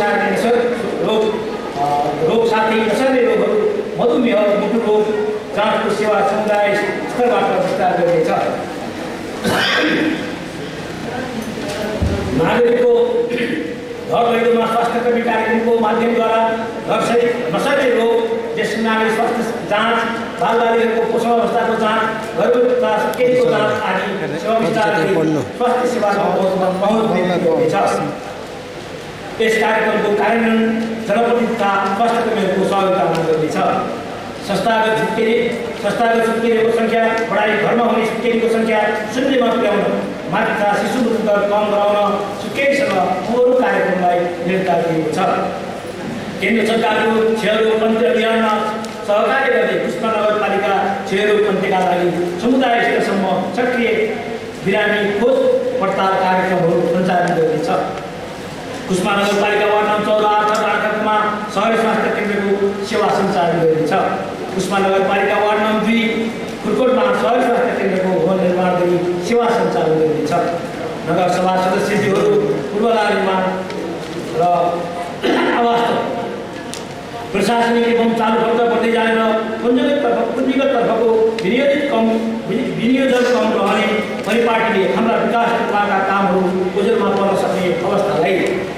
साथै नसर्ने रोगहरू, मधुमेह, मुटु रोग जाँचको सेवा समुदाय स्तरबाट विस्तार गरिनेछ। नागरिकको घर दैलोमा स्वास्थ्यकर्मी कार्यक्रमको माध्यमद्वारा नसर्ने रोग, ज्येष्ठ नागरिक स्वास्थ्य जाँच, बालबालिकाको पोषण अवस्थाको जाँच, गर्भवती तथा सुत्केरीको जाँच आदि सेवा विस्तार गरी स्वास्थ्य सेवाको पहुँच हुनेछ। यस कार्यक्रमको कार्यान्वयन जनप्रतिनिधि तथा स्वास्थ्यकर्मीहरूको सहयोगितामा गरिनेछ। संस्थागत सुत्केरीको सङ्ख्या बढाई, घरमा हुने सुत्केरीको सङ्ख्या 0 मा पुर्याउन, मातृका शिशु मृत्यु दर कम गराउन सुत्केरीसँग अरू कार्यक्रमलाई निर्धारित गरिएको छ। केन्द्र सरकारको क्षयरोग पन्थी अभियानमा सहकार्य गर्दै उस्मा नगरपालिका क्षयरोग पन्थीका लागि समुदाय स्तरसम्म सक्रिय बिरामी खोज पडताल कार्यक्रमहरू सञ्चालन गरिनेछ। उस्मा नगरपालिका वार्ड नम्बर 14 राखमा सहरी स्वास्थ्य केन्द्रको सेवा सञ्चालन गरिनेछ। उस्मा नगरपालिका वार्ड नम्बर 2 खुर्कोटमा सहरी स्वास्थ्य केन्द्रको भवन निर्माण गरी सेवा सञ्चालन गरिनेछ। नगरसभा सदस्यज्यूहरू पूर्वाधार निर्माण र आवास प्रशासनिक एवं चालू खर्च बढ्दै जाने र पुँजीगत तर्फको विनियोजन कम रहने परिपाटीले हाम्रा विकास क्षेत्रका कामहरू ओझेलमा पर्न सक्ने अवस्थालाई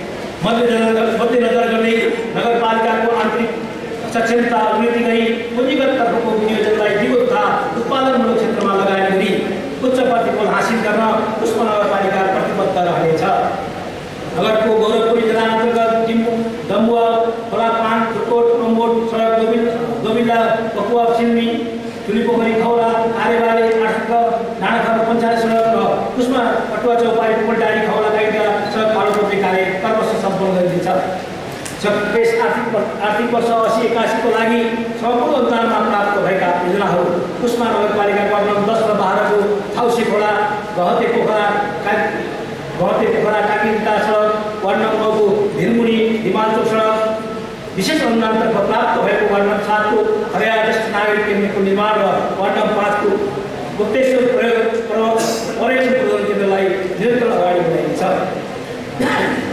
मध्यनजर गर्दै नगरपालिकाको आन्तरिक सक्षमता उन्नति गरी पुँजीगत तर्फको विनियोजनलाई दिगो तथा उत्पादनमूलक क्षेत्रमा लगानी गरी उच्च प्रतिफल हासिल गर्न उस्मा नगरपालिका प्रतिबद्ध रहनेछ। नगरको गौरवपुरी जिल्ला अन्तर्गत दम्बुवा, खोलापान, खुर्कोट, रम्बोट सडक दोबिल्ला, पकुवा, सिन्मी, ठुलीपोखरी, खौला, आरेबाले, आठक, डाँडाखर पञ्चायत सडक र उस्मा पटुवा चौपाई, पोलटारी, खौला गाइडा सडक फालोपत्री कार्य कर्मश सम्पन्न गरिदिन्छ। यस आर्थिक वर्ष 80-81 को लागि सम्पूर्ण अनुदानमा प्राप्त भएका योजनाहरू उस्मा नगरपालिका वार्ड नम्बर 10 र 12 को थाउसी खोला, गहते पोखरा, काकीटा सडक, वार्ड नम्बर 9 को धिरमुनी, हिमालचोक सडक, विशेष अनुदानतर्फ प्राप्त भएको वार्ड नम्बर 7 को हरिया ज्येष्ठ नागरिक केन्द्रको निर्माण र वार्ड नम्बर 5 को गुप्तेश्वर पर्यटन प्रबन्धन केन्द्रलाई निरन्तर अगाडि बढाइन्छ।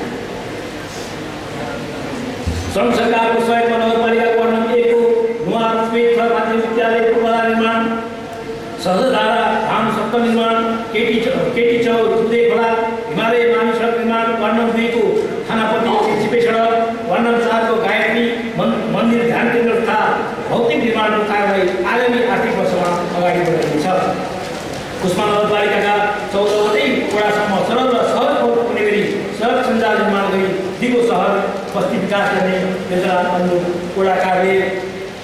सङ्घ सरकारको सहयोगमा नगरपालिका वार्ड नम्बर 1 को नुवा स्मिथ माध्यमिक विद्यालय पूर्वाधार निर्माण, सहजधारा धाम सप्तम निर्माण, केटी चौर दुधे खोला हिमालय मामी सडक निर्माण, वार्ड नम्बर 2 को थानापति चिपे सडक, वार्ड नम्बर 4 को गायत्री मन्दिर ध्यान केन्द्र तथा भौतिक निर्माणको कार्यलाई आगामी आर्थिक वर्षमा अगाडि बढाइनेछ। उस्मा नगरपालिकाका 14वटै वडासम्म सरल र सहज हुने गरी सडक सञ्जाल निर्माण गरी दिगो सहर बस्ती विकास गर्ने योजना अनुरूप वडा कार्य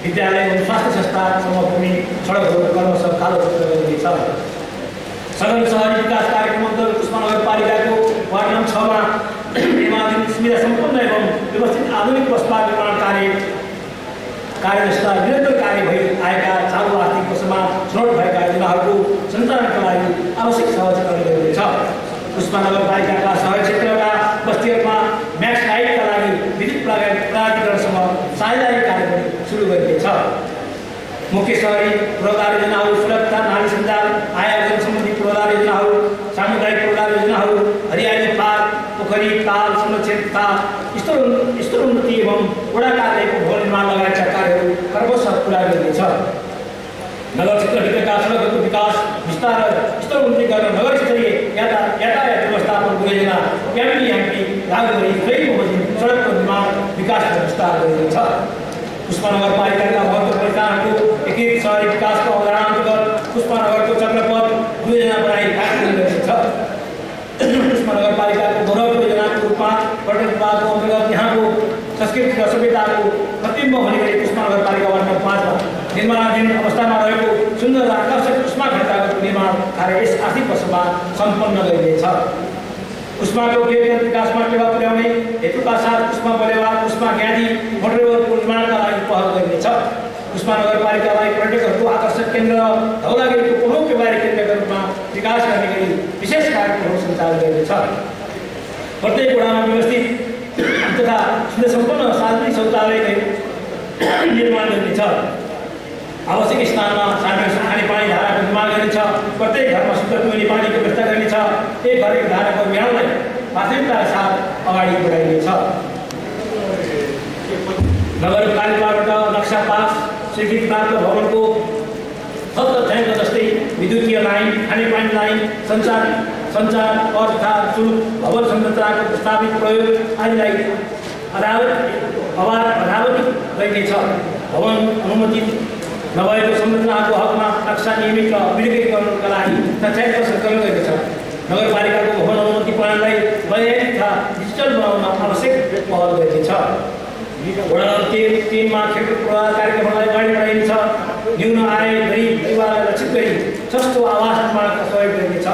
विद्यालय एवं स्वास्थ्य संस्थासम्म पुग्ने सडकहरू क्रमशः कालोपत्र गरिनेछ। सघन सहरी विकास कार्यक्रम अन्तर्गत पुष्पा नगरपालिकाको वार्ड नम्बर 6 मा निर्माणाधीन सुविधा सम्पन्न एवं व्यवस्थित आधुनिक बसपार्क निर्माण कार्यस्थल निरन्तर कार्य भई आएका चालु आर्थिक वर्षमा छनौट भएका योजनाहरूको सञ्चालनका लागि आवश्यक सहजीकरण गरिनेछ। पुष्पा नगरपालिकाका सहरी क्षेत्रका बस्तीहरूमा म्याक्स लाइटका लागि विद्युत प्राधिकरणसँग साझेदारी कार्यक्रम सुरु गरिनेछ। मुख्य सहरी पूर्वाधार योजनाहरू सडक तथा नाली सञ्जाल, आय आर्जन सम्बन्धी पूर्वाधार योजनाहरू, सामुदायिक पूर्वाधार योजनाहरू, हरियाली पार्क, पोखरी, ताल संरक्षण तथा स्थल उन्नति एवं वडा कार्यालयको भवन निर्माण लगायतका कार्यहरू क्रमशः पुरा गरिनेछ। नगर क्षेत्रभित्रका सडकहरूको विकास विस्तार र स्थल उन्नति गर्न नगर स्तरीय यातायात व्यवस्थापन योजना एमपी लागू गरी दुवै बमोजिम सडकको निर्माण विकास र विस्तार गरिनेछ। पुष्पा नगरपालिकाका महत्त्वपूर्ण परियोजनाहरूको एकीकृत सहरी विकासको अवधारणा अन्तर्गत पुष्पा नगरको चक्रपथ योजना बनाई कार्यान्वयन गरिनेछ। पुष्पा नगरपालिकाको गौरव योजनाको रूपमा पर्यटन विभागको अन्तर्गत यहाँको संस्कृति र सभ्यताको प्रतिबिम्ब हुने गरी पुष्पा नगरपालिका वार्ड नम्बर 5 मा निर्माणाधीन अवस्थामा रहेको सुन्दर र आकर्षक पुष्पा घण्टाको निर्माण कार्य यस आर्थिक वर्षमा सम्पन्न गरिनेछ। पुष्पाको व्यक्तिगत विकासमा टेवा पुर्याउने हेतुका साथ पुष्पा बलेवार, पुष्पा ज्ञानी मोटरवेको निर्माणका लागि पहल गरिनेछ। पुष्पा नगरपालिकालाई पर्यटकहरूको आकर्षक केन्द्र र धौलागिरीको प्रमुख व्यापारिक केन्द्रका रूपमा विकास गर्ने गरी विशेष कार्यक्रमहरू सञ्चालन गरिनेछ। प्रत्येक वडामा व्यवस्थित तथा सुविधा सम्पन्न सार्वजनिक शौचालय निर्माण गरिनेछ। आवश्यक स्थानमा खानेपानी धाराको निर्माण गरिनेछ। प्रत्येक घरमा शुद्ध पिउने पानीको व्यवस्था गरिनेछ। एक घर एक धाराको अभियानलाई प्राथमिकताका साथ अगाडि बढाइनेछ। नगरपालिकाबाट नक्सा पास स्वीकृति प्राप्त भवनको थप तथ्याङ्क जस्तै विद्युतीय लाइन, खानेपानी लाइन, सञ्चार कर तथा शुल्क, भवन संरचनाको प्रस्तावित प्रयोग आदिलाई अधावधिक गरिनेछ। भवन अनुमोदित नभएको संरचनाको हकमा नक्सा नियमित र विकेन्द्रीकरणका लागि तथ्याङ्क सङ्कलन गरिनेछ। नगरपालिकाको भवन अनुमति प्रणालीलाई वैज्ञानिक तथा डिजिटल बनाउन आवश्यक पहल गरिनेछ। वडा नम्बर 3 मा खेलकुद पूर्वाधार कार्यक्रमलाई अगाडि बढाइनेछ। न्यून आय गरिब परिवारलाई लक्षित गरी सस्तो आवास निर्माणका सहयोग गरिनेछ।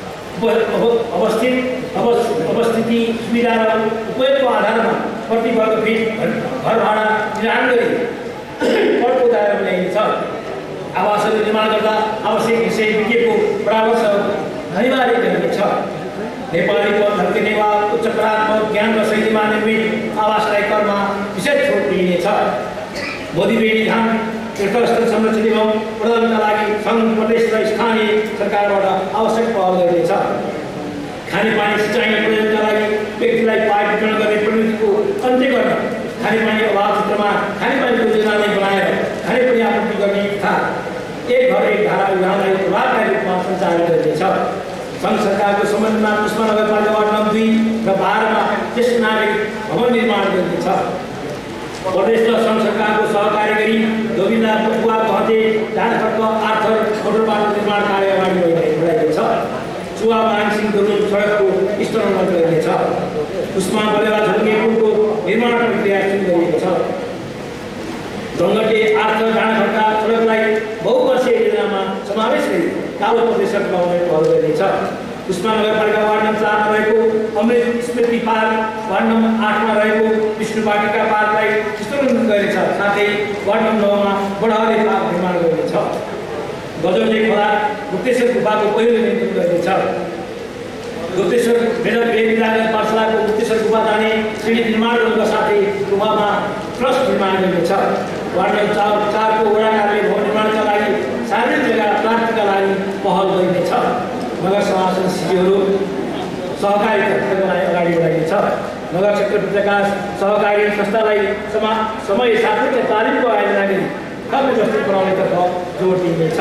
अवस्थिति सुविधा र उपयोगको आधारमा प्रति वर्ग फिट घर भाडा निर्धारण गरी करको दायरा ल्याइनेछ। आवासहरू निर्माण गर्दा आवश्यक विषय विज्ञको परामर्श अनिवार्य गरिनेछ। नेपाली पद झल्किने वा उच्च कलात्मक ज्ञान र शैलीमा निर्मित आवासलाई करमा विशेष छुट दिइनेछ। मोदीबेडी धाम तीर्थस्थल संरक्षण एवं प्रदानका लागि सङ्घ, प्रदेश र स्थानीय सरकारबाट आवश्यक पहल गरिनेछ। खानेपानी सिँचाइ प्रयोजनका लागि व्यक्तिलाई पाइप वितरण गर्ने प्रवृत्तिको अन्त्य गर्न खानेपानी अभाव क्षेत्रमा खानेपानी योजनालाई बनाएर खानेपानी आपूर्ति गर्ने तथा एक घर एक धारा अभियानलाई प्रभावकारी रूपमा सञ्चालन गरिनेछ। सङ्घ सरकारको समन्वयमा पुष्पा नगरपालिका वार्ड नम्बर 2 र 12 मा ज्येष्ठ नागरिक भवन निर्माण गरिनेछ। प्रदेश र सङ्घ सरकारको सहकार्य गरी गोविन्दा बुवा भते डाँडाखर्क आर्थर मोटरबाटो निर्माण कार्य अगाडि बढाइनेछ। चुवा मानसिंह दुर्लुङ सडकको स्थलोन्नत गरिनेछ। पुष्पा बलेवा झुल्के पुलको निर्माण प्रक्रिया सुरु गरिएको छ। जङ्गटे आर्थर डाँडाखर्का सडकलाई बहुवर्षीय योजनामा समावेश गरी कालो प्रदेशक बनाउने पहल गरिनेछ। पुष्पा नगरपालिका वार्ड नम्बर 4 मा रहेको Amrit Smriti park, ward number 8 मा रहेको विष्णु वाटिका पार्कलाई स्थलोन्नत गरिनेछ। साथै वार्ड नम्बर 9 मा बढाउने पार्क निर्माण गरिनेछ। गजौटे खोला गुप्तेश्वर गुफाको पहिलो निर्माण गरिनेछ। गुप्तेश्वर विद्यालय पाठशालाको गुप्तेश्वर गुफा जाने सिँढी निर्माण गर्नुका साथै गुफामा ट्रस्ट निर्माण गरिनेछ। वार्ड नम्बर 4 को वडा कार्यालय भवन निर्माणका लागि सार्वजनिक जग्गा प्राप्तिका लागि पहल गरिनेछ। नगर समाजका सिटीहरू सहकारी क्षेत्रलाई अगाडि बढाइनेछ। नगर क्षेत्रभित्रका सहकारी संस्थालाई समय सापेक्ष तालिमको आयोजना गरी थप व्यवस्थित बनाउनेतर्फ जोड दिइनेछ।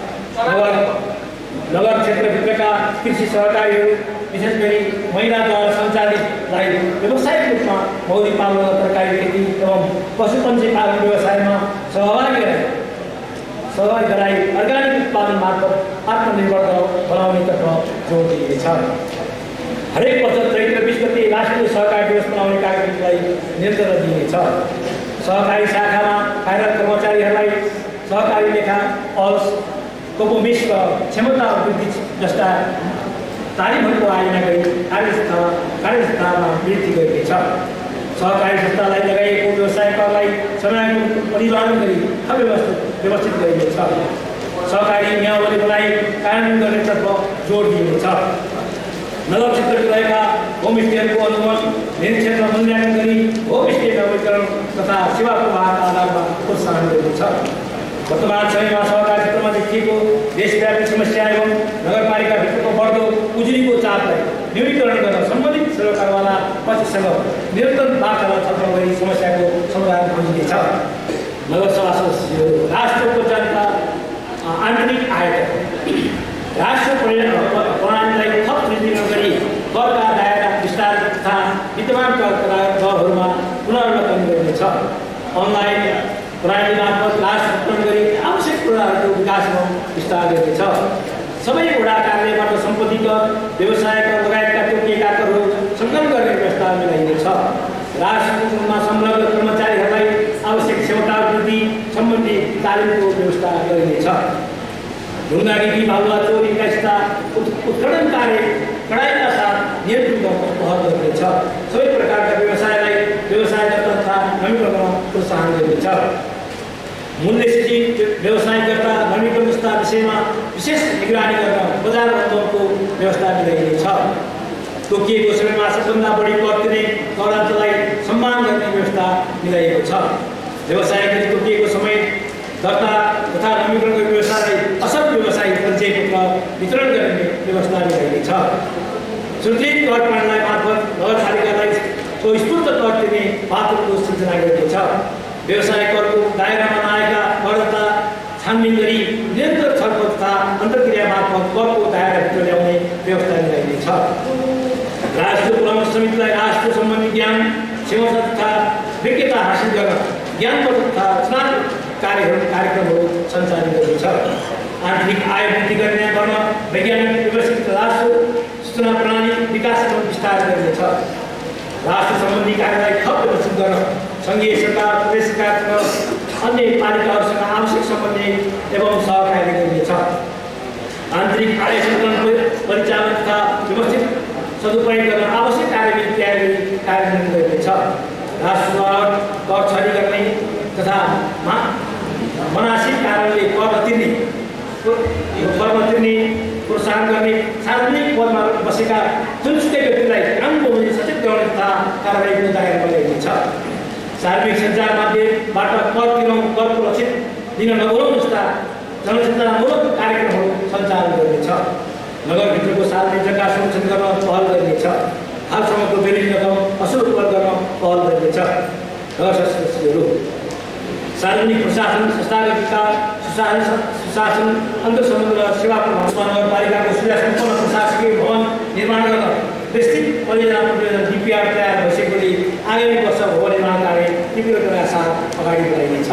नगर क्षेत्रभित्रका कृषि सहकारीहरू विशेष गरी महिलाद्वारा सञ्चालितलाई व्यावसायिक रूपमा मौरी पालन, तरकारी खेती एवं पशुपन्छी पालन व्यवसायमा सहभागी गराई अर्ग्यानिक उत्पादन मार्फत आत्मनिर्भर बनाउनेतर्फ जोड दिइनेछ। हरेक वर्ष चैत्र 20 गते राष्ट्रिय सहकारी दिवस मनाउने कार्यक्रमलाई निरन्तर दिइनेछ। सहकारी शाखामा कार्यरत कर्मचारीहरूलाई सहकारी लेखा अल्स कोपोमिस र क्षमता वृद्धि जस्ता तालिमहरूको आयोजना गरी कार्यस्थलमा वृद्धि गरिनेछ। सहकारी संस्थालाई लगाइएको व्यवसाय करलाई समयानुरूप परिचालन गरी थप व्यवस्थित गरिनेछ। सहकारी नियमावली बनाई कार्यान्वयन गर्नेतर्फ जोड दिइनेछ। नगर क्षेत्रमा रहेका होमस्टेहरूको अनुगमन मेन क्षेत्रमा मूल्याङ्कन गरी होमस्टे नवीकरण तथा सेवा प्रवाहका आधारमा प्रोत्साहन गरिनेछ। वर्तमान समयमा सहकारी क्षेत्रमा देखिएको देशव्यापी समस्या एवं नगरपालिकाभित्रको बढ्दो उजुरीको चापलाई न्यूनीकरण गर्न सम्बन्धित सरकारवाला पक्षसँग निरन्तर वार्तालाप छलफल गरी समस्याको समाधान खोजिनेछ। नगरसभा सदस्यहरू राष्ट्रको जनता आन्तरिक आयकर राष्ट्र प्रणालीलाई थप सुदृढ गरी करका दायरा विस्तार तथा विद्यमान करहरूमा पुनर्वलोकन गरिनेछ। अनलाइन प्रणाली मार्फत राष्ट्र वितरण गरी आवश्यक कुराहरूको विकास एवं विस्तार गरिनेछ। सबै वडा कार्यालयबाट सम्पत्ति कर व्यवसाय कर लगायतका तोकिएका करहरू सङ्कलन गर्ने व्यवस्था मिलाइनेछ। राष्ट्रमा संलग्न कर्मचारीहरूलाई आवश्यक क्षमता वृद्धि सम्बन्धी तालिमको व्यवस्था गरिनेछ। ढुङ्गा रीति बालुवा चोरीका यस्ता उत्खनन कार्य कडाइका साथ नियन्त्रण गर्न पहल गरिनेछ। सबै प्रकारका व्यवसायलाई व्यवसाय तथा नवीकरण प्रोत्साहन गरिनेछ। मूल्यसूची व्यवसायकर्ता नवीकरण जस्ता विषयमा विशेष निगरानी गर्न बजार बन्दको व्यवस्था मिलाइनेछ। तोकिएको समयमा सबभन्दा बढी कर तिर्ने करान्तलाई सम्मान गर्ने व्यवस्था मिलाइएको छ। व्यवसाय गरी तोकिएको समय दर्ता तथा नवीकरण व्यवसायलाई असल व्यवसायिक परिचय पत्र वितरण गर्ने व्यवस्था मिलाइनेछ। सुदृढ कर प्रणाली मार्फत नगरपालिकालाई स्वस्फूर्त कर तिर्ने पात्रको सृजना गरिनेछ। व्यवसाय करको दायरामा नआएका करदाता छानबिन गरी निरन्तर छलफल तथा अन्तर्क्रिया मार्फत करको दायराभित्र ल्याउने व्यवस्था मिलाइनेछ। राष्ट्रिय परामर्श समितिलाई राष्ट्र सम्बन्धी ज्ञान सेवा तथा विज्ञता हासिल गर्न ज्ञानवर्धक तथा रचनात्मक कार्यक्रमहरू सञ्चालन गरिनेछ। आर्थिक आय वृद्धि गर्ने गर्न वैज्ञानिक व्यवस्थित राष्ट्र सूचना प्रणाली विकास एवं विस्तार गरिनेछ। राष्ट्र सम्बन्धी कार्यलाई थप व्यवस्थित गर्न सङ्घीय सरकार प्रदेश सरकार र अन्य पालिकाहरूसँग आवश्यक समन्वय एवं सहकार्य गरिनेछ। आन्तरिक आय सङ्कलन परिचालन तथा व्यवस्थित सदुपयोग गर्न आवश्यक कार्यविधि तयार गरी कार्यान्वयन गरिनेछ। राष्ट्रद्वारा कर छली गर्ने तथा मनासिब कारणले कर नतिर्ने प्रोत्साहन गर्ने सार्वजनिक पदमा बसेका जुनसुकै व्यक्तिलाई कानुनको मुनि सचेत गराउने तथा कारबाहीको दायरामा ल्याइनेछ। सार्वजनिक सञ्चार माध्यमबाट कर तिरौँ करको लक्षित दिन नगरौँ जस्ता जनचेतनामूलक कार्यक्रमहरू सञ्चालन गरिनेछ। नगरभित्रको सार्वजनिक जग्गा संरक्षण गर्न पहल गरिनेछ। हालसम्मको बेलिङ रकम असल उपलब्ध गर्न पहल गरिनेछ। नगर सदस्यहरू सार्वजनिक प्रशासन संस्थागत विकास सुशासन अन्तर्सम्बन्ध र सेवा प्रभाव नगरपालिकाको सुविधा सम्पन्न प्रशासकीय भवन निर्माण गर्न विस्तृत परियोजना प्रतिवेदन DPR तयार भइसकेकोले आगामी वर्ष भवन निर्माण कार्य तीव्रताका साथ अगाडि बढाइनेछ।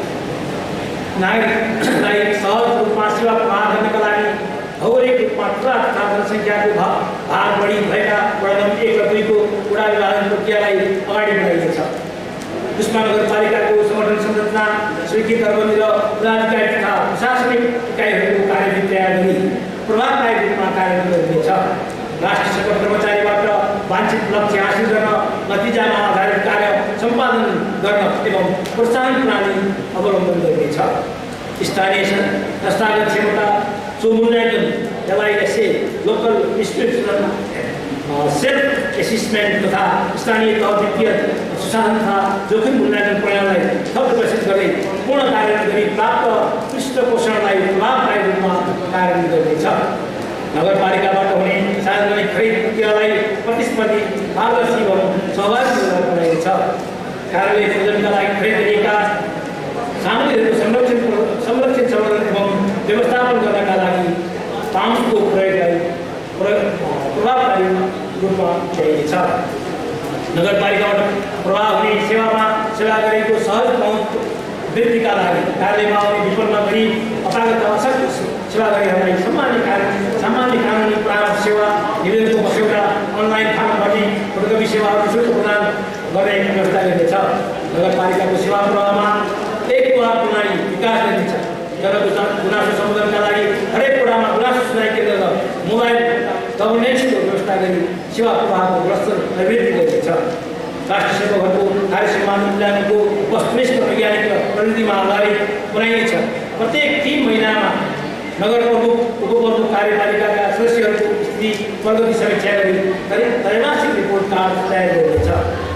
नागरिकलाई सहज रूपमा सेवा प्रवाह गर्नका लागि भौगोलिक रूपमा ठुला तथा जनसङ्ख्याको भार बढी भएका वडा नम्बर 1 र 2 को वडा विभाजन प्रक्रियालाई अगाडि बढाइनेछ। पुष्पा नगरपालिकाको संगठन संरचना स्वीकृत अर्बनी र पदाधिकारी तथा प्रशासनिक इकाइहरूको कार्यविधि तयार गरी प्रभावकारी रूपमा कार्यान्वयन गरिनेछ। राष्ट्रिय सेवा कर्मचारीबाट वाञ्छित लक्ष्य हासिल गर्न नतिजामा आधारित कार्य सम्पादन गर्न एवं प्रोत्साहन प्रणाली अवलम्बन गरिनेछ। स्थानीय संस्थागत क्षमता स्वमूल्याङ्कन LISA local distribution self assessment तथा स्थानीय तह वित्तीय सुशासन तथा जोखिम मूल्याङ्कन प्रणालीलाई थप विकसित गर्दै पूर्ण कार्यान्वयन गरी प्राप्त पृष्ठपोषणलाई प्रभावकारी रूपमा कार्यान्वयन गरिनेछ। नगरपालिकाबाट हुने सार्वजनिक खरिद प्रक्रियालाई प्रतिस्पर्धी पारदर्शी एवं सहभागी बनाइनेछ। कार्यालय प्रयोजनका लागि खरिद गरिएका सामग्रीहरूको संरक्षण संवर्धन एवं व्यवस्थापन गर्नका लागि पाउन्डको प्रयोगलाई प्रभावकारी रूपमा ल्याइनेछ। नगरपालिकाबाट प्रवाह हुने सेवा गरेको सहज पहुँच वृद्धिका लागि कार्यालयमा आउने विपन्न गरी अपाङ्गता अशक्त सेवाग्राहीहरूलाई सामान्य कानुनी परामर्श सेवा निवेदनको मस्यौदा अनलाइन फार्म भर्ती फोटोकपी सेवाहरू निःशुल्क प्रदान गर्ने व्यवस्था गरिनेछ। नगरपालिकाको सेवा प्रवाहमा एक वडा प्रणाली विकास गरिन्छ। गुनासो सम्बोधनका लागि हरेक वडामा गुनासो सुनाइ केन्द्र र मोबाइल गभर्नेन्सको व्यवस्था गरी सेवा प्रवाहको स्तर अभिवृद्धि गरिन्छ। राष्ट्रिय सेवकहरूको कार्यक्रम मूल्याङ्कनको वस्तुनिष्ठ वैज्ञानिक र प्रविधिमा आधारित बनाइनेछ। प्रत्येक 3 महिनामा नगर प्रमुख उपप्रमुख कार्यपालिकाका सदस्यहरूको स्थिति प्रगति समीक्षा गरी त्रैमासिक रिपोर्ट कार्ड तयार गरिनेछ।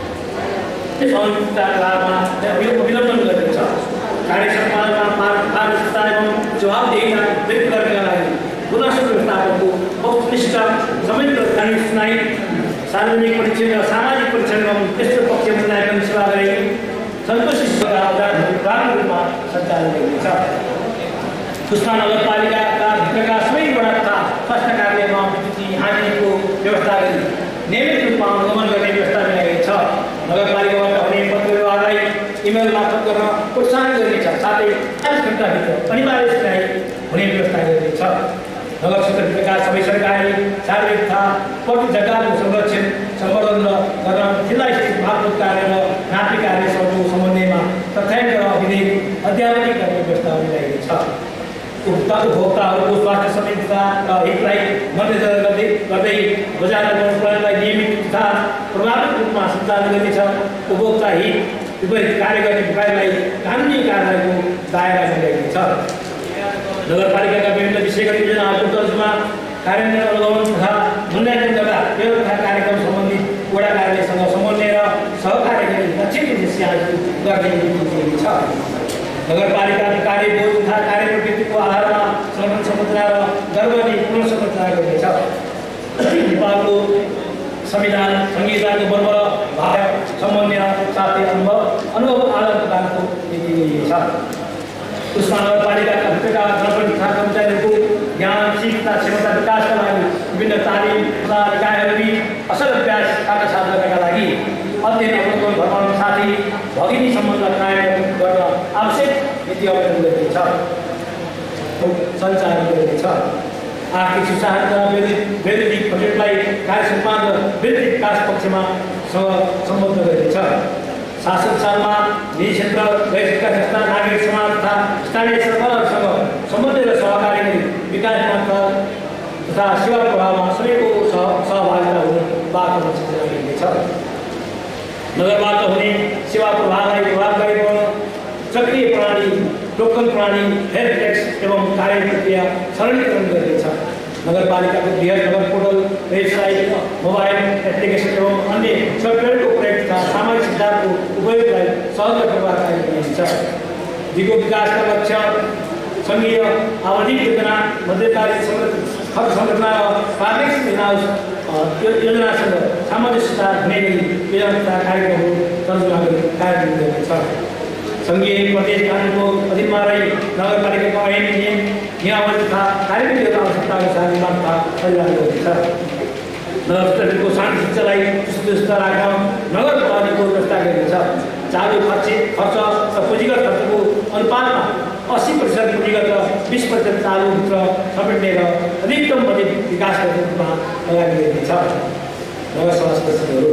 विलम्बन गरिनेछ। कार्य सम्पादनमा पारदर्शिता एवं जवाबदेहिता वृद्धि गर्नका लागि गुनासो व्यवस्थापनको वस्तुनिष्ठ समग्र कानुनी सुनाइ, सार्वजनिक परीक्षण र सामाजिक परीक्षण एवं तेस्रो पक्ष मूल्याङ्कन सेवा गरी सन्तोषी आधारहरू प्रारम्भ रूपमा सञ्चालन गरिनेछ। कुष्मा नगरपालिकाका भित्रका सबै वडा तथा स्वास्थ्य कार्यालयमा विद्युतीय हानिको व्यवस्था गरी नियमित रूपमा अनुगमन गर्ने व्यवस्था मिलाइएको छ। नगरपालिकाबाट हुने पत्र व्यवहारलाई इमेल मार्फत गर्न प्रोत्साहन गरिनेछ। साथै 40 घण्टाभित्र अनिवार्य सुनाइ हुने व्यवस्था गरिनेछ। नगर क्षेत्रभित्रका सबै सरकारी सार्वजनिक तथा पट्टु जग्गाको संरक्षण सम्वर्धन गर्न जिल्लास्थित मालपोत कार्य र नागरिक कार्यहरूको समन्वयमा तथ्याङ्क र अभिलेख अध्यावधिक गर्ने व्यवस्था मिलाइएको छ। उपभोक्ताहरूको स्वास्थ्य समितिका र हितलाई मध्यनजर गर्दै बजार प्रणालीलाई नियमित तथा प्रभावित रूपमा सञ्चालन गर्नेछ। उपभोक्ता हित विपरीत कार्य गर्ने विभागलाई कानुनी कारबाहीको दायरा मिलाइएको छ। नगरपालिकाका विभिन्न विषयगत योजनाहरूको तर्जुमा कार्यान्वयन अनुगमन तथा मूल्याङ्कन गर्दा व्यवस्था कार्यक्रम सम्बन्धित वडा कार्यालयसँग समन्वय र सहकार्य गरी लक्षित उद्देश्यहरू गर्ने नीति छ। नगरपालिकाको कार्यबोध तथा कार्यप्रवृत्तिको आधारमा संरक्षण संरचना र गर्भवती पुनर्संरचना गरिनेछ। नेपालको संविधान संहिताको वर्ग र भाग समन्वय साथै अनुभव आदान प्रदानको नीति लिइएको छ। कुष्मा नगरपालिकाका भित्रका जनप्रतिनिधि तथा कर्मचारीहरूको ज्ञान सिक्ता क्षमता विकासका लागि विभिन्न तालिम तथा निकायहरूबीच असल अभ्यास साझा गर्नका लागि अध्ययन अवलोकन भ्रमण साथै भगिनी सम्बन्ध कायम गर्न आवश्यक नीति अवलम्बन गरिनेछ, सञ्चालन गरिनेछ। आर्थिक सुशासन वैद्युतिक बजेटलाई कार्य सम्पादन वृद्धि विकास पक्षमा सम्बद्ध गरिनेछ। शासन सालमा निजी क्षेत्र गैर सरकारी संस्था नागरिक समाज तथा स्थानीय सरकारहरूसँग समन्वय र सहकारी गरी विकासमा तथा सेवा प्रवाहमा सबैको सहभागिता हुने बाटोमा सिर्जना गरिनेछ। नगरबाट हुने सेवा प्रवाहलाई प्रभावकारी बनाउन चक्रीय प्रणाली, टोकन प्रणाली, हेल्थ डेस्क एवं कार्य प्रक्रिया सरलीकरण गरिनेछ। नगरपालिकाको बृहत नगर पोर्टल, वेबसाइट, मोबाइल एप्लिकेसन एवं अन्य सफ्टवेयरको प्रयोग तथा सामाजिक सिद्धान्तको उपयोगलाई सहज र प्रभावकारी बनाइन्छ। दिगो विकासका लक्ष्य सङ्घीय आवधिक योजना, मध्यकालीन खर्च संरचना र प्राथमिक योजनासँग सामञ्जस्यता हुने गरी योजना तथा कार्यक्रमहरू तर्जुमा गरी कार्यान्वयन गरिनेछ। सङ्घीय प्रदेश कानुनको अधीनमा रही नगरपालिकाको ऐन नियम नियमावली तथा कार्यविधिको आवश्यकताअनुसार निर्माण तथा परिचालन गरिनेछ। नगरको शान्ति शिक्षालाई सुस्त राख्न नगर प्रहरीको व्यवस्था गरिनेछ। चालु खर्च र पुँजीगत खर्चको अनुपातमा 80% पुँजीगत र 20% चालुभित्र समेट्ने र अधिकतम बजेट विकास गर्ने रूपमा लगानी गरिनेछ। नगरसभा सदस्यहरू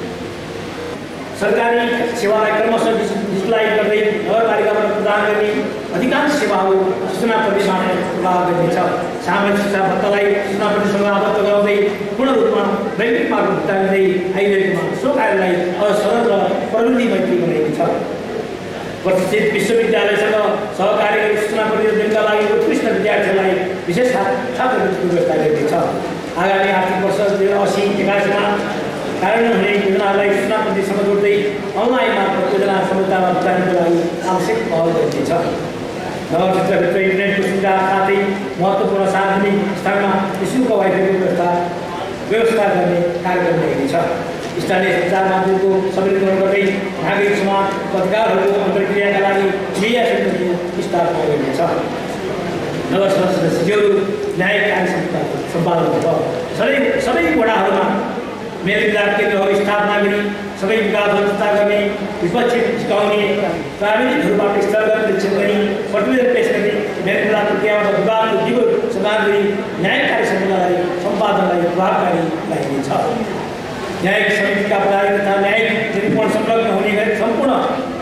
सरकारी सेवालाई क्रमशः डिजिटलाइज गर्दै नगरपालिकाबाट प्रदान गर्ने अधिकांश सेवाहरू सूचना प्रविधिबाट प्रभाव गरिनेछ। सामाजिक शिक्षा भत्तालाई सूचना प्रविधिसँग आबद्ध गराउँदै पूर्ण रूपमा वैकल्पिक मार्ग भुक्तान दिँदै आइरहेकोमा सो कार्यलाई अझ सरल र प्रविधि मैत्री बनाइनेछ। प्रतिष्ठित विश्वविद्यालयसँग सहकारी गरी सूचना प्रविधि दिनका लागि उत्कृष्ट विद्यार्थीहरूलाई विशेष छात्रवृत्तिको व्यवस्था गरिनेछ। आगामी आर्थिक वर्ष 2080-81मा कार्यान्वयन हुने योजनाहरूलाई सूचना प्रविधिसँग जोड्दै अनलाइन मार्फत योजना समुदायमा भुक्तानीको लागि आवश्यक पहल गरिनेछ। नगर क्षेत्रभित्र इन्टरनेटको सुविधा साथै महत्त्वपूर्ण सार्वजनिक स्थानमा निःशुल्क वाइफाईको व्यवस्था गर्ने कार्यक्रम गरिनेछ। स्थानीय सञ्चार माध्यमको सबलीकरण गर्दै नागरिक समाजको अधिकारहरूको अन्तर्क्रियाका लागि मिडिया क्षेत्रको विस्तार गरिनेछ। नगर सदस्यहरू न्यायिक कार्य सम्पादन गर्छ। सबै वडाहरूमा मेलमिलाप केन्द्रहरू स्थापना गरी सबै विवादहरू दर्ता गर्ने, विपक्ष जिताउने, प्राविधिकहरूबाट स्थलगत परीक्षण गरी प्रतिवेदन पेश गर्ने, मेलमिलाप प्रक्रियाबाट विवादको तीव्र समाधान गरी न्यायिक कार्य सम्पादनलाई प्रभावकारी लगाइनेछ। न्यायिक समितिका प्रधान तथा न्यायिक निरूपण संलग्न हुने गरी सम्पूर्ण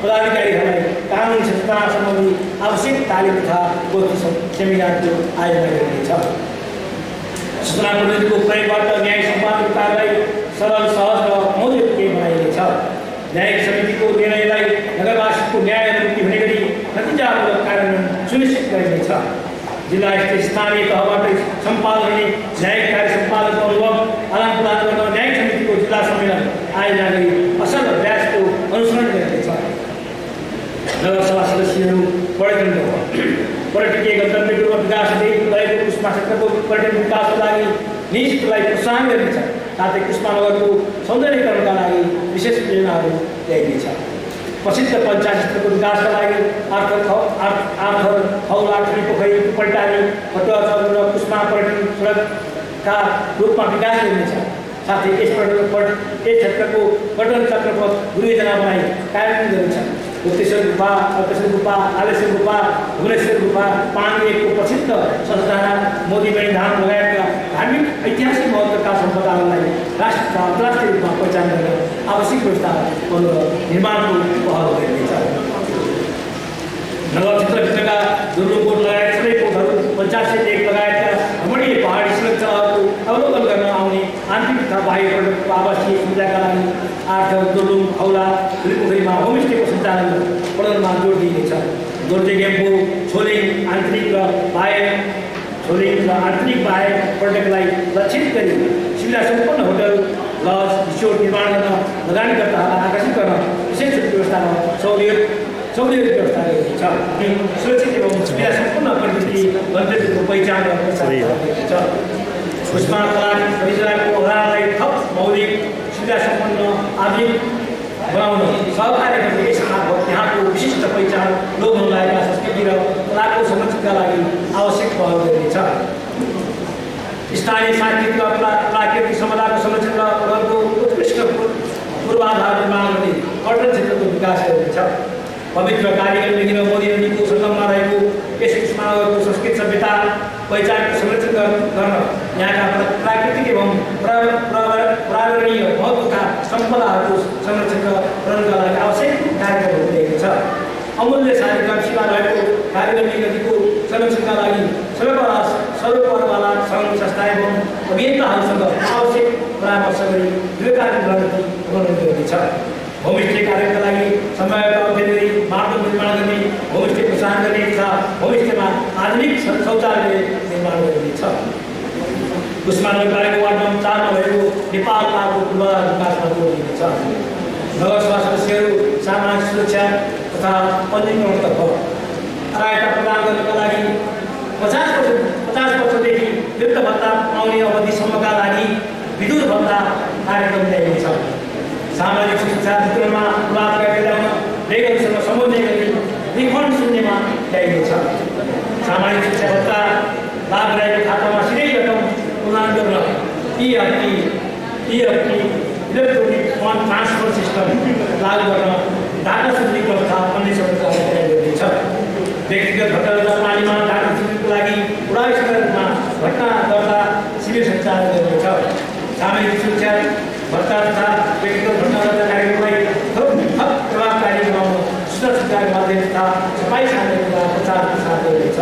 पदाधिकारीहरूलाई कानुन संस्था सम्बन्धी आवश्यक तालिम तथा गोष्ठी सेमिनारको आयोजना गरिनेछ। सूचना प्रविधिको प्रयोगबाट न्याय सम्पादन कार्यलाई सरल सहज र मौलिक बनाइनेछ। न्यायिक समितिको निर्णयलाई नगरवासीको न्याय मुक्ति हुने गरी नतिजापूर्वक कार्यान्वयन सुनिश्चित गरिनेछ। जिल्ला स्थित स्थानीय तहबाट सम्पादन हुने न्यायिक कार्य सम्पादनको अनुभव आदान प्रदान गर्न न्यायिक समितिको जिल्ला सम्मेलन आयोजना गरी असल अभ्यासको अनुसरण गरिनेछ। नगरसभा सदस्यहरू पर्यटकीय गन्तव्यपूर्व विकास रहेको कुष्मा क्षेत्रको पर्यटन विकासको लागि निश्चितलाई प्रोत्साहन गरिनेछ। साथै कुष्मा नगरको सौन्दर्यीकरणका लागि विशेष योजनाहरू ल्याइनेछ। प्रसिद्ध पञ्चायत क्षेत्रको विकासका लागि आर्थर हौला ठुली पोखरी पल्टानी फटुवा चौर र कुष्मा पर्यटन सडकका रूपमा विकास गरिनेछ। साथै यस क्षेत्रको पर्यटन चक्रपथ योजना बनाई कार्यान्वयन गरिनेछ। गुप्तेश्वर गुफा, अल्पेश्वर गुफा, आलेश्वर गुफा, भुवनेश्वर गुफा, पानीको प्रसिद्ध संस्थान मोदीबेनी धाम लगायतका धार्मिक ऐतिहासिक महत्त्वका सम्पदाहरूलाई राष्ट्रिय तथा अन्तर्राष्ट्रिय रूपमा पहिचान गर्न आवश्यक व्यवस्था निर्माणको पहल गरिनेछ। नगर क्षेत्रभित्रका दुर्लुकोट लगायत सबै कोटहरू पञ्चायत समिति लगायतका रमणीय पहाडी श्रृङ्खलाहरूको अवलोकन गर्न आउने आन्तरिक तथा बाह्य पर्यटकको आवासीय सुविधाका लागि आर्थर, दुर्लुङ, हौला, ठुलीपोखरीमा होमस्टेको सञ्चालन प्रदानमा जोड दिइनेछ। दोर्जे गेम्पो, छोलिङ आन्तरिक र बाह्य पर्यटकलाई लक्षित गरी सुविधा सम्पन्न होटल, लज, रिसोर्ट निर्माण गर्न लगानीकर्ताहरूलाई आकर्षित गर्न विशेष व्यवस्थामा सहुलियत व्यवस्था गरिनेछ। सुरक्षित एवं सुविधा सम्पन्न प्रवृत्ति गन्तव्यको पहिचान र प्रचार गरिनेछ। कुष्मा कला परियोजनाको अवधारणालाई थप मौलिक सुविधा सम्पन्न आधुनिक बनाउन सहकार्य गर्ने यसमार्फत यहाँको विशिष्ट पहिचान लोप हुन लागेका संस्कृति र कलाको संरक्षणका लागि आवश्यक पहल गरिनेछ। स्थानीय सांस्कृतिक र प्राकृतिक सम्पदाको संरक्षण र प्रबन्धनको उत्कृष्ट पूर्वाधार निर्माण गर्ने पर्यटन क्षेत्रको विकास गरिनेछ। पवित्र कालीगण्डदेखि र मोदी नदीको सङ्गममा रहेको यस कुष्मा नगरको संस्कृत सभ्यता पहिचानको संरक्षण गर्न यहाँका प्राकृतिक एवं पर्यावरणीय महत्त्वका सम्पदाहरूको संरक्षण र प्रबन्धनका लागि आवश्यक कार्यक्रमहरू लिएको छ। अमूल्य साहित्यिक सीमा रहेको कालीगण्डी नदीको संरक्षणका लागि सरोवरवाला सङ्घ संस्था एवं अभियन्ताहरूसँग आवश्यक परामर्श गरी दीर्घकालीन रणनीति प्रबन्धन गरिनेछ। होमस्टे कार्यका लागि समयको अवधि माटो निर्माण गर्ने, होमस्टे प्रोत्साहन गर्ने तथा होमस्टेमा आधुनिक शौचालय निर्माण गरिनेछ। कुष्मा नगरपालिका वार्ड नम्बर 4 मा भएको नेपाल पार्कको पूर्वाधार विकासमा जोड दिइनेछ। नगरसभा सदस्यहरू सामाजिक सुरक्षा तथा पञ्जीकरणतर्फ सहायता प्रदान गर्नका लागि 50 वर्षदेखि वृद्ध भत्ता पाउने अवधिसम्मका लागि विद्युत भत्ता कार्यक्रम ल्याइनेछ। सामाजिक सुरक्षा वितरणमा प्रभावकारी ल्याउन रेगनसँग समन्वय गरी रिफन्ड शून्यमा ल्याइनेछ। सामाजिक सुरक्षा भत्ता लाभ रहेको खातामा सिधै रकम प्रदान गर्न EFT electronic fund transfer system लागू गर्न डाटा शुद्धिकरण तथा अन्य समस्या गरिनेछ। व्यक्तिगत घटना पानीमा डाटा शुद्धिको लागि उडाइसकेमा घटना दर्ता शिविर सञ्चालन गरिनेछ। सामाजिक सुरक्षा भत्ता तथा व्यक्तिगत घटना दर्ता कार्यक्रमलाई थप प्रभावकारी बनाउन सूचना सञ्चारको माध्यम तथा सफाइ सामग्रीका प्रचार प्रसार गरिनेछ।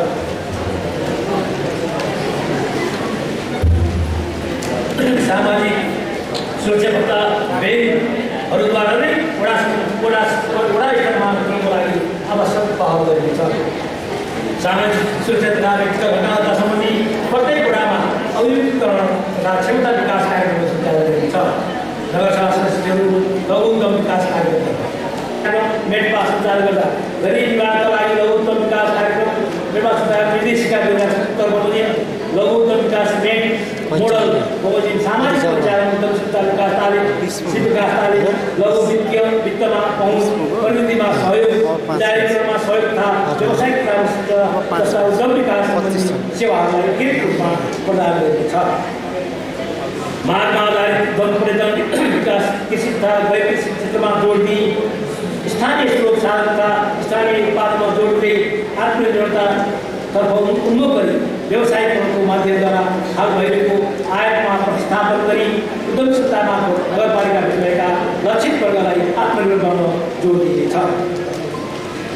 सामाजिक सुरक्षा भत्ता ब्याङ्कहरूद्वारा नै वडा स्तरमा गर्नको लागि आवश्यक पहल गरिनेछ। सामाजिक सुरक्षा तथा व्यक्तिगत घटना दर्ता सम्बन्धी प्रत्येक वडामा अभिमुखीकरण तथा क्षमता विकास कार्यक्रम सञ्चालन गरिनेछ। नगरसभा सदस्यहरू लघु उद्यम विकास कार्यक्रम मेटपा सञ्चालन गर्दा गरीब निवारणका लागि लघु उद्यम विकास कार्यक्रम मेटपा सरकार निर्देशिका 2070 बमोजिम लघु उद्यम विकास ब्याङ्क मोडल बमोजिम सामाजिक सञ्चालन उद्यम विकास तालिम, सिप विकास तालिम, लघु वित्तमा पहुँच, प्रवृत्तिमा सहयोग, उदारीकरणमा सहयोग तथा व्यावसायिक उद्यम विकास सेवाहरूलाई एकीकृत रूपमा प्रदान गरिनेछ। मागमा आधारित उद्यम पर्यटन विकास कृषि तथा गैर कृषि क्षेत्रमा जोड दिई स्थानीय स्रोत साधन तथा स्थानीय उत्पादनमा जोड दिँदै आत्मनिर्भरतातर्फ उन्मुख गरी व्यवसायीकरणको माध्यमद्वारा हाल भइरहेको आयातमा प्रतिस्थापन गरी उद्यमशीलतामा नगरपालिकाभित्र रहेका लक्षित वर्गलाई आत्मनिर्भर गर्न जोड दिइनेछ।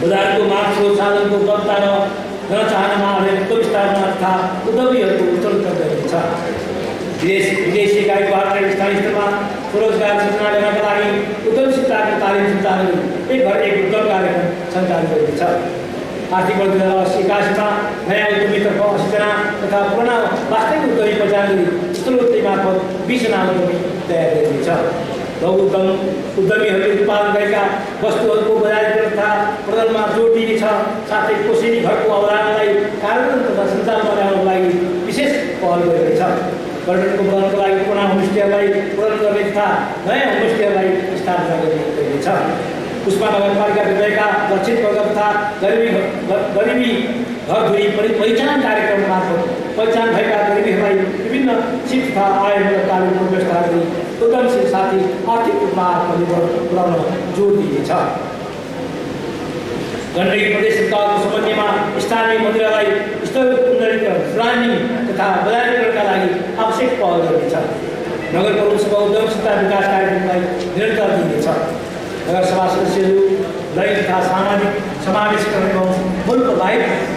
बजारको माग स्रोत साधनको उपलब्धता र जनचाहनामा आधारित विस्तारमा तथा उद्यमीहरूको उत्तरोत्तर गरिन्छ। विदेशी कारोबारलाई स्थानीय स्तरमा स्वरोजगार सृजना गर्नका लागि उद्यमशीलताको तालिम सञ्चालन एक घर एक उद्योग कार्यक्रम सञ्चालन गरिन्छ। आर्थिक वर्ष 1981 नयाँ उद्यमीतर्फ 80 जना तथा पुराना वास्तविक उद्यमी पहिचान गरी स्तरोत्तरी मार्फत 20 जना उद्यमी तयार गरिनेछ। लघु उद्यमीहरूले उत्पादन गरेका वस्तुहरूको बजारीकरण तथा प्रदर्शनमा जोड दिनेछ। साथै कोसेली घरको अवधारणालाई कार्यान्वयन तथा सञ्चालन बनाउनको लागि विशेष पहल गरिरहेछ। पर्यटनको वर्धनको लागि पुनः होमस्टेहरूलाई प्रदान गर्ने तथा नयाँ होमस्टेहरूलाई स्थापना गरिनेछ। पुष्पा नगरपालिकाभित्र रहेका लक्षित वर्ग तथा गरिबी घरधुरी पहिचान कार्यक्रम मार्फत पहिचान भएका गरिबीहरूलाई विभिन्न सिप तथा आयमूलक कार्यक्रमको व्यवस्था गरी उद्यमशील साथै आर्थिक रूपमा आत्मनिर्भर बनाउन जोड दिइनेछ। गण्डकी प्रदेश सरकारको समन्वयमा स्थानीय मन्दिरलाई स्थल उन्नतीकरण, प्लानिङ तथा बजारीकरणका लागि आवश्यक पहल गरिनेछ। नगर प्रमुखसभा उद्यमशीलता विकास कार्यक्रमलाई निरन्तर दिइनेछ। नगरसभा सदस्यहरूलाई तथा सामाजिक समावेशीकरण एवं मूल्य प्रभावित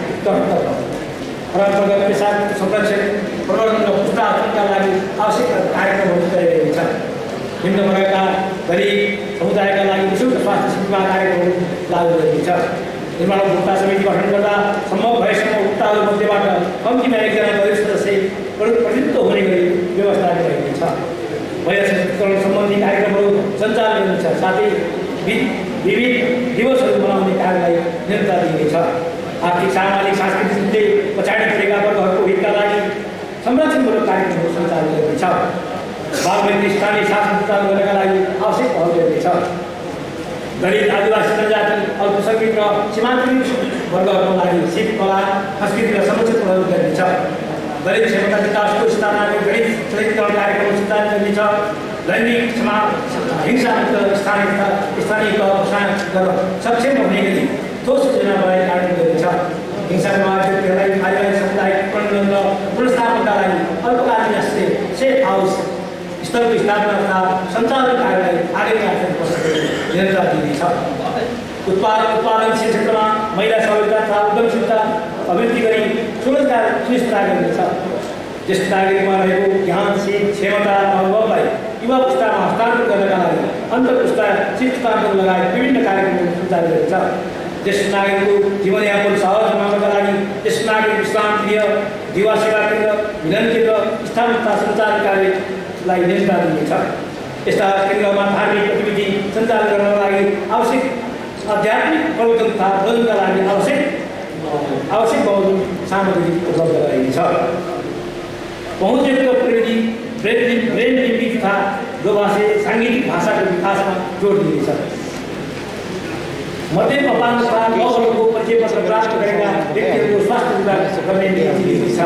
परम्परागत पेसा संरक्षण प्रवर्धन र पुस्ताका लागि आवश्यक कार्यक्रमहरू तय गरिनेछ। निम्न वर्गका गरिब समुदायका लागि निःशुल्क स्वास्थ्य सेवा कार्यक्रमहरू लागू गरिनेछ। निर्माण उपभोक्ता समिति गठन गर्दा सम्भव भएसम्म उपभोक्ताहरू मध्येबाट कम्तीमा एकजना गरिब सदस्य प्रतिनिधित्व हुने गरी व्यवस्था गरिनेछ। महिला सशक्तिकरण सम्बन्धी कार्यक्रमहरू सञ्चालन गरिनेछ। साथै विविध दिवसहरू मनाउने कार्यलाई निरन्तर दिइनेछ। आर्थिक, सामाजिक, सांस्कृतिक रूपले पछाडि परेका वर्गहरूको हितका लागि संरक्षणमूलक कार्यक्रमहरू सञ्चालन गरिनेछ। बागमती स्थानीय शासन सञ्चालन गर्नका लागि आवश्यक पहल गरिनेछ। दलित, आदिवासी जनजाति, अल्पसङ्ख्यक र सीमान्तकृत वर्गहरूको लागि शिल्पकला, संस्कृति र संरक्षण प्रदान गरिनेछ। दलित क्षमता विकासको स्थापनाले दलित सशक्तिकरण कार्यक्रम सञ्चालन गरिनेछ। लैङ्गिक हिंसामुक्त स्थानीय गर्न सक्षम हुने गरी ठोस योजना बनाई कार्यक्रम गरिनेछ। हिंसा प्रभावित व्यक्तिहरूलाई आदिवासी समुदायको पुनर्निर्माण र पुनर्स्थापनाका लागि अल्पकालीन सेफ हाउस स्थलको स्थापना तथा सञ्चालन कार्यलाई आगामी आर्थिक वर्षको निरन्तर दिइनेछ। उत्पादनशील क्षेत्रमा महिला सहभागिता तथा उद्यमशीलता अभिवृद्धि गरी स्वरोजगार सुनिश्चित गरिनेछ। ज्येष्ठ नागरिकमा रहेको ज्ञान, सिप, क्षमता र अनुभवलाई युवा पुस्तामा हस्तान्तरण गर्नका लागि अन्तर्पुस्ता शिक्षान्तरण लगायत विभिन्न कार्यक्रमहरू सञ्चालन गरिनेछ। ज्येष्ठ नागरिकको जीवनयापन सहज बनाउनका लागि ज्येष्ठ नागरिक विश्राम गृह, युवा सेवा केन्द्र, मिलन केन्द्र स्थापना सञ्चालन कार्यलाई निरन्तर दिइनेछ। यस्ता केन्द्रमा धार्मिक गतिविधि सञ्चालन गर्नका लागि आवश्यक आध्यात्मिक प्रवर्तन तथा प्रबन्धनका लागि आवश्यक बहुमूल्य सामग्री उपलब्ध गराइनेछ। पहुँचयुक्त प्रविधि, ब्रेन लिपि तथा दोभाषी साङ्गीतिक भाषाको विकासमा जोड दिइनेछ। मध्यम अपाङ्ग तथा नौहरूको परिचय पत्र प्राप्त गरेका व्यक्तिहरूको स्वास्थ्य विभाग गर्ने नीति दिइनेछ।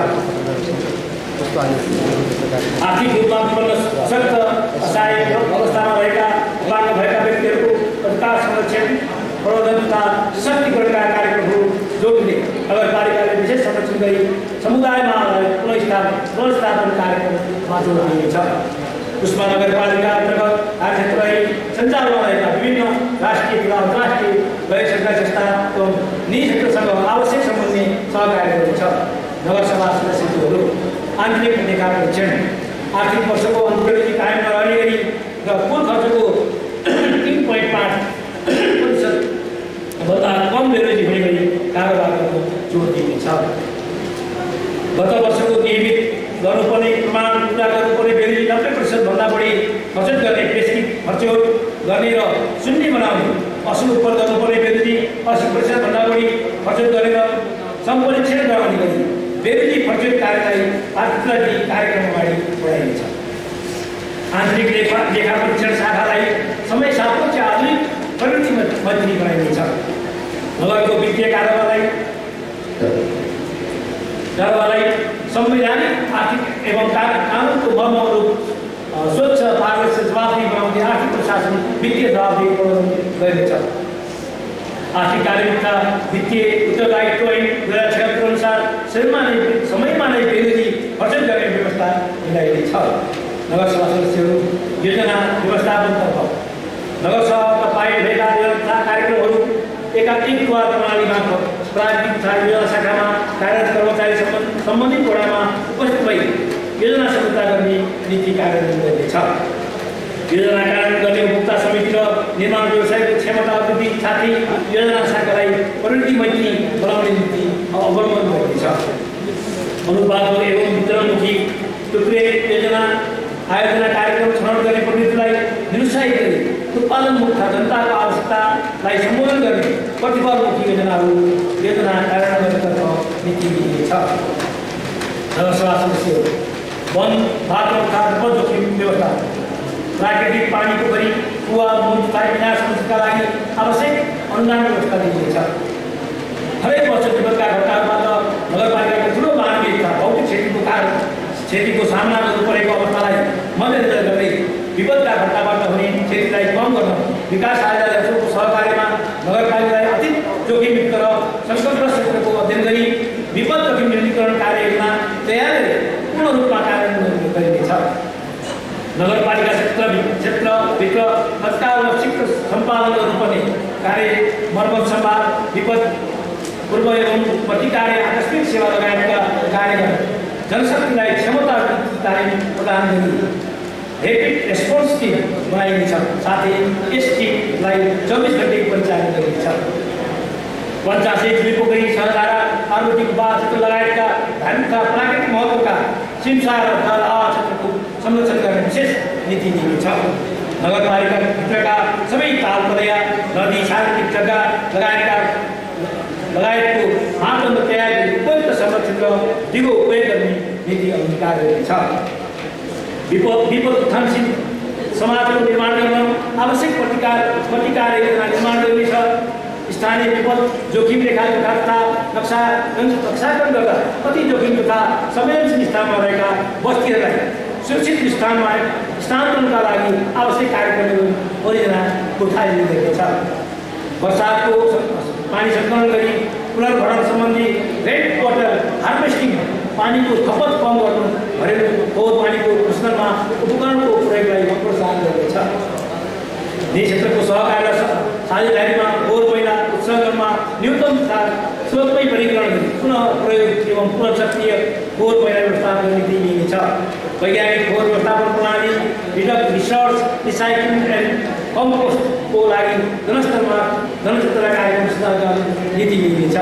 आर्थिक रूपमा विपन्न, सशक्त, असहाय अवस्थामा रहेका अपाङ्ग भएका व्यक्तिहरूको अधिकार संरक्षण, प्रवर्धन तथा सशक्तिकरणका कार्यक्रमहरू जोड्ने नगरपालिकाले विशेष संरक्षण गरी समुदायमा आधारित पुनर्स्थापन कार्यक्रममा जोड दिइनेछ। पुष्पा नगरपालिका अन्तर्गत कार्यक्षेत्रलाई सञ्चालनमा रहेका विभिन्न राष्ट्रिय तथा अन्तर्राष्ट्रिय गैर सरकारी संस्था एवं निजी क्षेत्रसँग आवश्यक सम्बन्धी सहकार्य गरिनेछ। नगरसभा सदस्यहरू आन्तरिक लेखा परीक्षण, आर्थिक वर्षको अन्तर्गत कायम नगर्ने गरी र कुल खर्चको 3.5% भन्दा कम बेरोजी हुने गरी कारोबार गर्न जोड दिइनेछ। गत वर्षको नियमित गर्नुपर्ने प्रमाण पुरा गर्नुपर्ने बेरोजी 90% भन्दा बढी खर्च गर्ने बेसिक खर्च गर्ने र शून्य बनाउने, असल उपर गर्नुपर्ने बेरोजी 80% भन्दा बढी खर्च गरेर सम्परीक्षण गराउने गरी बेरोजी खर्च कार्यलाई आर्थिक कार्यक्रम अगाडि बढाइनेछ। आन्तरिक लेखा परीक्षण शाखालाई समय सापेक्ष आधुनिक प्रवृत्ति मन्त्री बनाइनेछ। नगरको वित्तीय कारोबारलाई संवैधानिक, आर्थिक एवं कानुनको मर्महरू स्वच्छ, पारदर्शी, जवाबदेही बनाउने आर्थिक प्रशासन वित्तीय जवाबदेही प्रबन्धन गरिनेछ। आर्थिक कार्यक्रमका वित्तीय उत्तरदायित्व ऐन 2076 अनुसार समयमा नै बेरोजी खर्च गर्ने व्यवस्था मिलाइनेछ। नगरसभा सदस्यहरू योजना व्यवस्थापनतर्फ नगरसभाका बाहिर भएका कार्यक्रमहरू एकात्मिकवाद प्रणाली मार्फत प्राविधिक तथा योजना शाखामा कार्यरत कर्मचारी सम्बन्धित वडामा उपस्थित भई योजना सञ्चालन गर्ने नीति कार्यान्वयन गर्नेछ। योजना कार्यान्वयन गर्ने उपभोक्ता समिति र निर्माण व्यवसायको क्षमता वृद्धि साथै योजना शाखालाई प्रवृत्ति मैत्री बनाउने नीति अवलम्बन गर्नेछ। अनुत्पादन एवं वितरणमुखी टुक्रे योजना आयोजना कार्यक्रम छनौट गर्ने प्रवृत्तिलाई निरुत्साहित गरी उत्पादनमुख जनताको आवश्यकतालाई सम्बोधन गर्ने प्रतिफलमुखी योजना कार्यान्वयनतर्फ नीति लिइनेछ। नगरसभा सदस्यहरू वन बाटो तथा विपद जोखिम व्यवस्था प्राकृतिक पानी पोखरी कुवा मूल तथा विनाश समस्याका लागि आवश्यक अनुदान व्यवस्था दिइनेछ। हरेक वर्ष विपदका घटनाबाट नगरपालिकाको ठुलो मानवीय तथा भौतिक क्षतिको सामना गर्नु परेको अवस्थालाई मध्यनजर गर्दै विपदका घटनाबाट हुने क्षतिलाई कम गर्न विकास आयोजनाहरूको सहकार्यमा नगरपालिकालाई अतीत जोखिमयुक्त र सङ्कटग्रस्त क्षेत्रको अध्ययन गरी विपद जोखिम न्यूनीकरण कार्ययोजना तयार गरी पूर्ण रूपमा कार्यान्वयन गरिनेछ। नगरपालिका क्षेत्रभित्र तत्काल र शीघ्र सम्पादन गर्नुपर्ने कार्य मर्मत सम्भार विपद पूर्व एवं प्रतिकार्य आकस्मिक सेवा लगायतका कार्यहरू जनशक्तिलाई क्षमता तालिम प्रदान गरी ऱ्यापिड रेस्पोन्स टिम बनाइनेछ। साथै यस टिमलाई 24 घण्टे परिचालन गरिनेछ। पञ्चासे पोखरी सरधारा पार्वती बाँध क्षेत्र लगायतका धार्मिक तथा प्राकृतिक महत्त्वका सिमसा र दलहा क्षेत्रको संरक्षण गर्ने विशेष नीति लिइनेछ। नगरपालिकाभित्रका सबै तालपदया नदी सार्वजनिक जग्गा लगायतको मापदण्ड तयार गरी उपयुक्त संरक्षण र दिगो उपयोग गर्ने नीति अंगीकार गरिनेछ। विपद उत्थानशील समाजको निर्माण गर्न आवश्यक प्रतिकार योजना निर्माण गरिनेछ। स्थानीय विपद जोखिम रेखाको तथा नक्साकरण गर्दा अति जोखिम तथा संवेदनशील स्थानमा रहेका बस्तीहरूलाई सुरक्षित स्थानमा स्थानान्तरणका लागि आवश्यक कार्यक्रमहरू परियोजनाको थालनी गरिनेछ। वर्षाको पानी सङ्कलन गरी पुनर्भरण सम्बन्धी रेन वाटर हार्भेस्टिङ पानीको खपत कम गर्नु घरेलु फोहोर पानीको प्रश्नमा उपकरणको प्रयोगलाई प्रोत्साहन गर्नेछ। यस क्षेत्रको सहकारी साझेदारीमा फोहोर मैला उत्सर्जनमा न्यूनतम तथा स्रोतमै वर्गीकरण गरी पुनः प्रयोग एवं पुनर्चक्रीय फोहोर मैला व्यवस्थापन नीति लिइनेछ। वैज्ञानिक फोहोर व्यवस्थापन प्रणाली रिसर्च रिसाइक्लिङ एन्ड कम्पोस्टको लागि जनक्षेत्र कार्यक्रम सुधार गर्ने नीति लिइनेछ।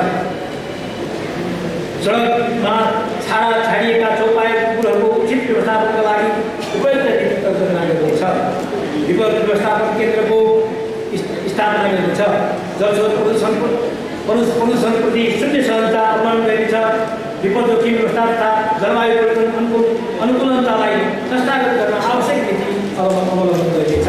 सडकमा छाडिएका चौपाए पुलहरूको उचित व्यवस्थापनका लागि उपयुक्त नीति योजना गरिनेछ। विपद व्यवस्थापन केन्द्रको स्थापना गरिनेछ। जलस्रोत प्रदूषणप्रति शून्य सहजता अवलम्बन गरिनेछ। विपद जोखिम व्यवस्था तथा जलवायु परिवर्तन अनुकूलनतालाई संस्थागत गर्न आवश्यक नीति अवलम्बन गरिनेछ।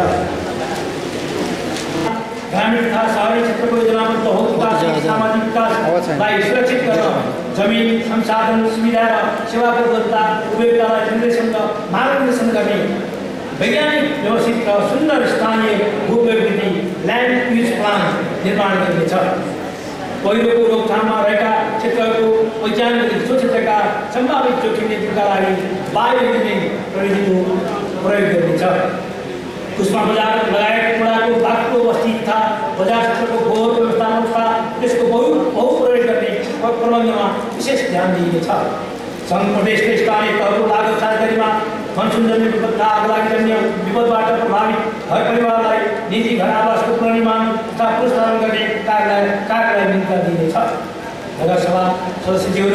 ग्रामीण तथा शहरी क्षेत्रको योजनाबद्ध विकास सामाजिक विकासलाई सुरक्षित गर्न जमिन संसाधन सुविधा र सेवाको गुणवत्ता उपयोगितालाई निर्देशन र मार्गदर्शन गर्ने वैज्ञानिक व्यवस्थित र सुन्दर स्थानीय भूप्रविधि ल्यान्ड युज प्लान निर्माण गरिनेछ। पहिरोको रोकथाममा रहेका क्षेत्रहरूको पहिचान गरी सो क्षेत्रका सम्भावित जोखिम नीतिका लागि बायो इन्जिनियरिङ प्रविधिको प्रयोग गरिनेछ। पुष्पा बजार लगायत वडाको बाक्लो बस्ती तथा बजार क्षेत्रको फोहोर व्यवस्थापन तथा त्यसको बहुप्रयोग गर्ने प्रबन्धनमा विशेष ध्यान दिइनेछ। सङ्घ प्रदेशको स्थानीय तहको लागत साझेदारीमा मनसुनजन्य विपद तथा आगलागीजन्य विपदबाट प्रभावित घर परिवारलाई निजी घर आवासको पुनर्निर्माण तथा प्रोत्साहन गर्ने कार्यलाई निम्ता दिइनेछ। नगरसभा सदस्यज्यूहरू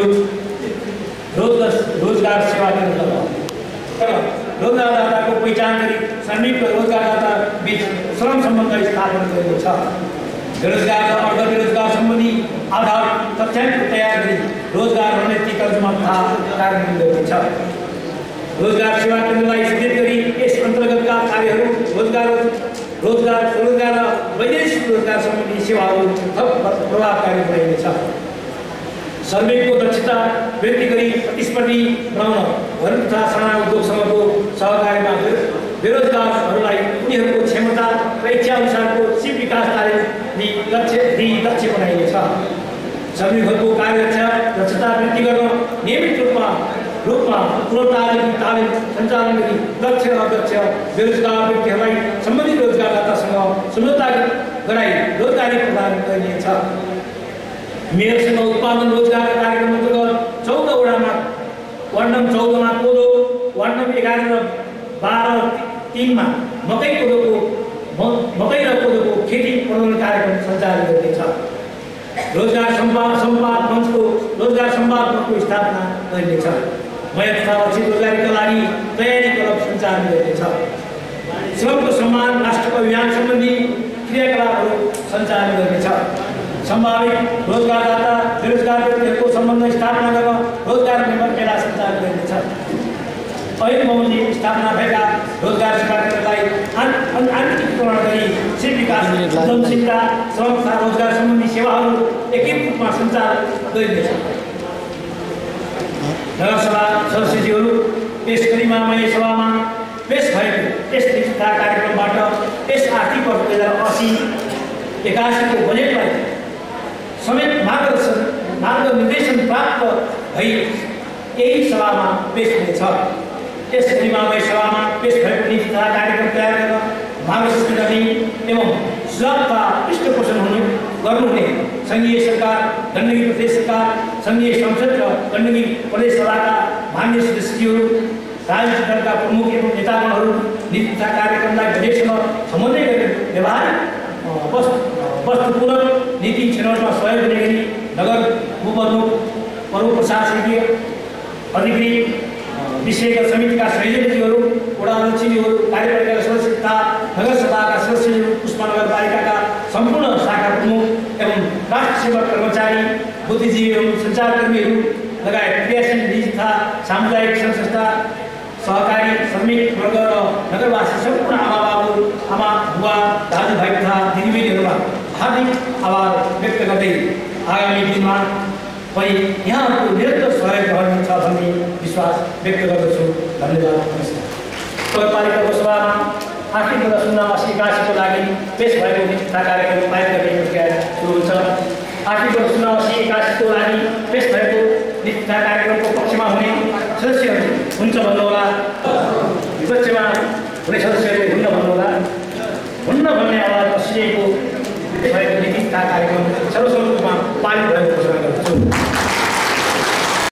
रोजगार सेवा केन्द्र रोजगारदाताको पहिचान गरी श्रमिक र रोजगारदाता बीच श्रम सम्बन्ध स्थापना गरिनेछ। बेरोजगार र अर्धबेरोजगार सम्बन्धी आधार तथ्याङ्क तयार गरी रोजगार रणनीति तर्जुमा तथा कार्यान्वयन गरिनेछ। रोजगार सेवा केन्द्रलाई सुदृढ गरी यस अन्तर्गतका कार्यहरू रोजगार स्वरोजगार र वैदेशिक रोजगार सम्बन्धी सेवाहरू थप प्रभावकारी बनाइनेछ। श्रमिकको दक्षता वृद्धि गरी प्रतिस्पर्धी बनाउन घर तथा साना उद्योगसँगको सहकार्यमा बेरोजगारहरूलाई उनीहरूको क्षमता र इच्छाअनुसारको सिप विकास तालिम दक्ष बनाइनेछ। श्रमिकहरूको कार्यदक्षता वृद्धि गर्न नियमित रूपमा तालिम सञ्चालन गरी दक्ष र अदक्ष बेरोजगार व्यक्तिहरूलाई सम्बन्धित रोजगारदातासँग सम्झौता गराई रोजगारी प्रदान गरिनेछ। मेयरसँग उत्पादन रोजगार कार्यक्रम अन्तर्गत 14 वडामा वार्ड नम्बर 14 मा कोदो, वार्ड नम्बर 11 र 12 3 मा मकै र कोदोको खेती प्रबन्धन कार्यक्रम सञ्चालन गरिनेछ। रोजगार संवाद मञ्चको स्थापना गरिनेछ। नयाँ तथा लक्षित रोजगारीका लागि तयारी क्लब सञ्चालन गरिनेछ। श्रमको सम्मान राष्ट्रको अभियान सम्बन्धी क्रियाकलापहरू सञ्चालन गरिनेछ। सम्भावित रोजगारदाता बेरोजगार व्यक्तिहरूको सम्बन्ध स्थापना गर्न रोजगार निर्माण मेला सञ्चालन गरिनेछ। ऐन बमोजिम स्थापना भएका रोजगार सेवाहरूलाई आन्तरिकीकरण गरी शिल्प विकास, उद्यमशीलता, श्रम तथा रोजगार सम्बन्धी सेवाहरू एकीकृत रूपमा सञ्चालन गरिनेछ। नगरसभा सदस्यज्यूहरू यस गरिमामय सभामा पेश भएको यस निष्ठा कार्यक्रमबाट यस आर्थिक वर्ष 2080-81 को बजेटलाई समेत मार्गनिर्देशन प्राप्त भई यही सभामा पेश हुनेछ। यस गरिमामय सभामा पेश भएको नीति तथा कार्यक्रम तयार गर्न मार्गदर्शन गर्ने एवं सुझाव तथा पृष्ठपोषण गर्नुहुने सङ्घीय सरकार, गण्डकी प्रदेश सरकार, सङ्घीय संसद र गण्डकी प्रदेश सभाका मान्य सदस्यहरू, राजनीतिक दलका प्रमुख एवं नेतागणहरू नीति तथा कार्यक्रमलाई बजेटसँग समन्वय गरी व्यवहारिक वस्तुपूर्ण नीति छनौटमा सहयोग गर्ने गरी नगर उपप्रमुख, प्रमुख प्रशासकीय अधिकृत, विषयका समितिका संयोजकज्यूहरू, वडा अध्यक्षज्यूहरू, कार्यपालिका सदस्य तथा नगरसभाका सदस्यहरू, पुष्पा नगरपालिकाका सम्पूर्ण शाखा प्रमुख एवं राष्ट्र सेवक कर्मचारी, बुद्धिजीवी एवं सञ्चारकर्मीहरू लगायत क्रियाशील निजी तथा सामुदायिक संस्था, सहकारी श्रमिक वर्ग र नगरवासी सम्पूर्ण आमा बाबु, आमा बुवा, दाजुभाइ तथा दिदीबहिनीहरूमा हार्दिक आभार व्यक्त गर्दै आगामी दिनमा पनि यहाँहरूको निरन्तर सहयोग रहनेछ भन्ने विश्वास व्यक्त गर्दछु। धन्यवाद। नगरपालिकाको सभामा आर्थिक वर्ष 1980-81 को लागि पेश भएको निष्ठा कार्यक्रम पारित गर्ने प्रक्रिया सुरु हुन्छ। आर्थिक वर्ष 1980-81 को लागि पेश भएको निष्ठा कार्यक्रमको पक्षमा हुने सदस्यहरू हुन्छ भन्नुहोला। विपक्षमा हुने सदस्यहरू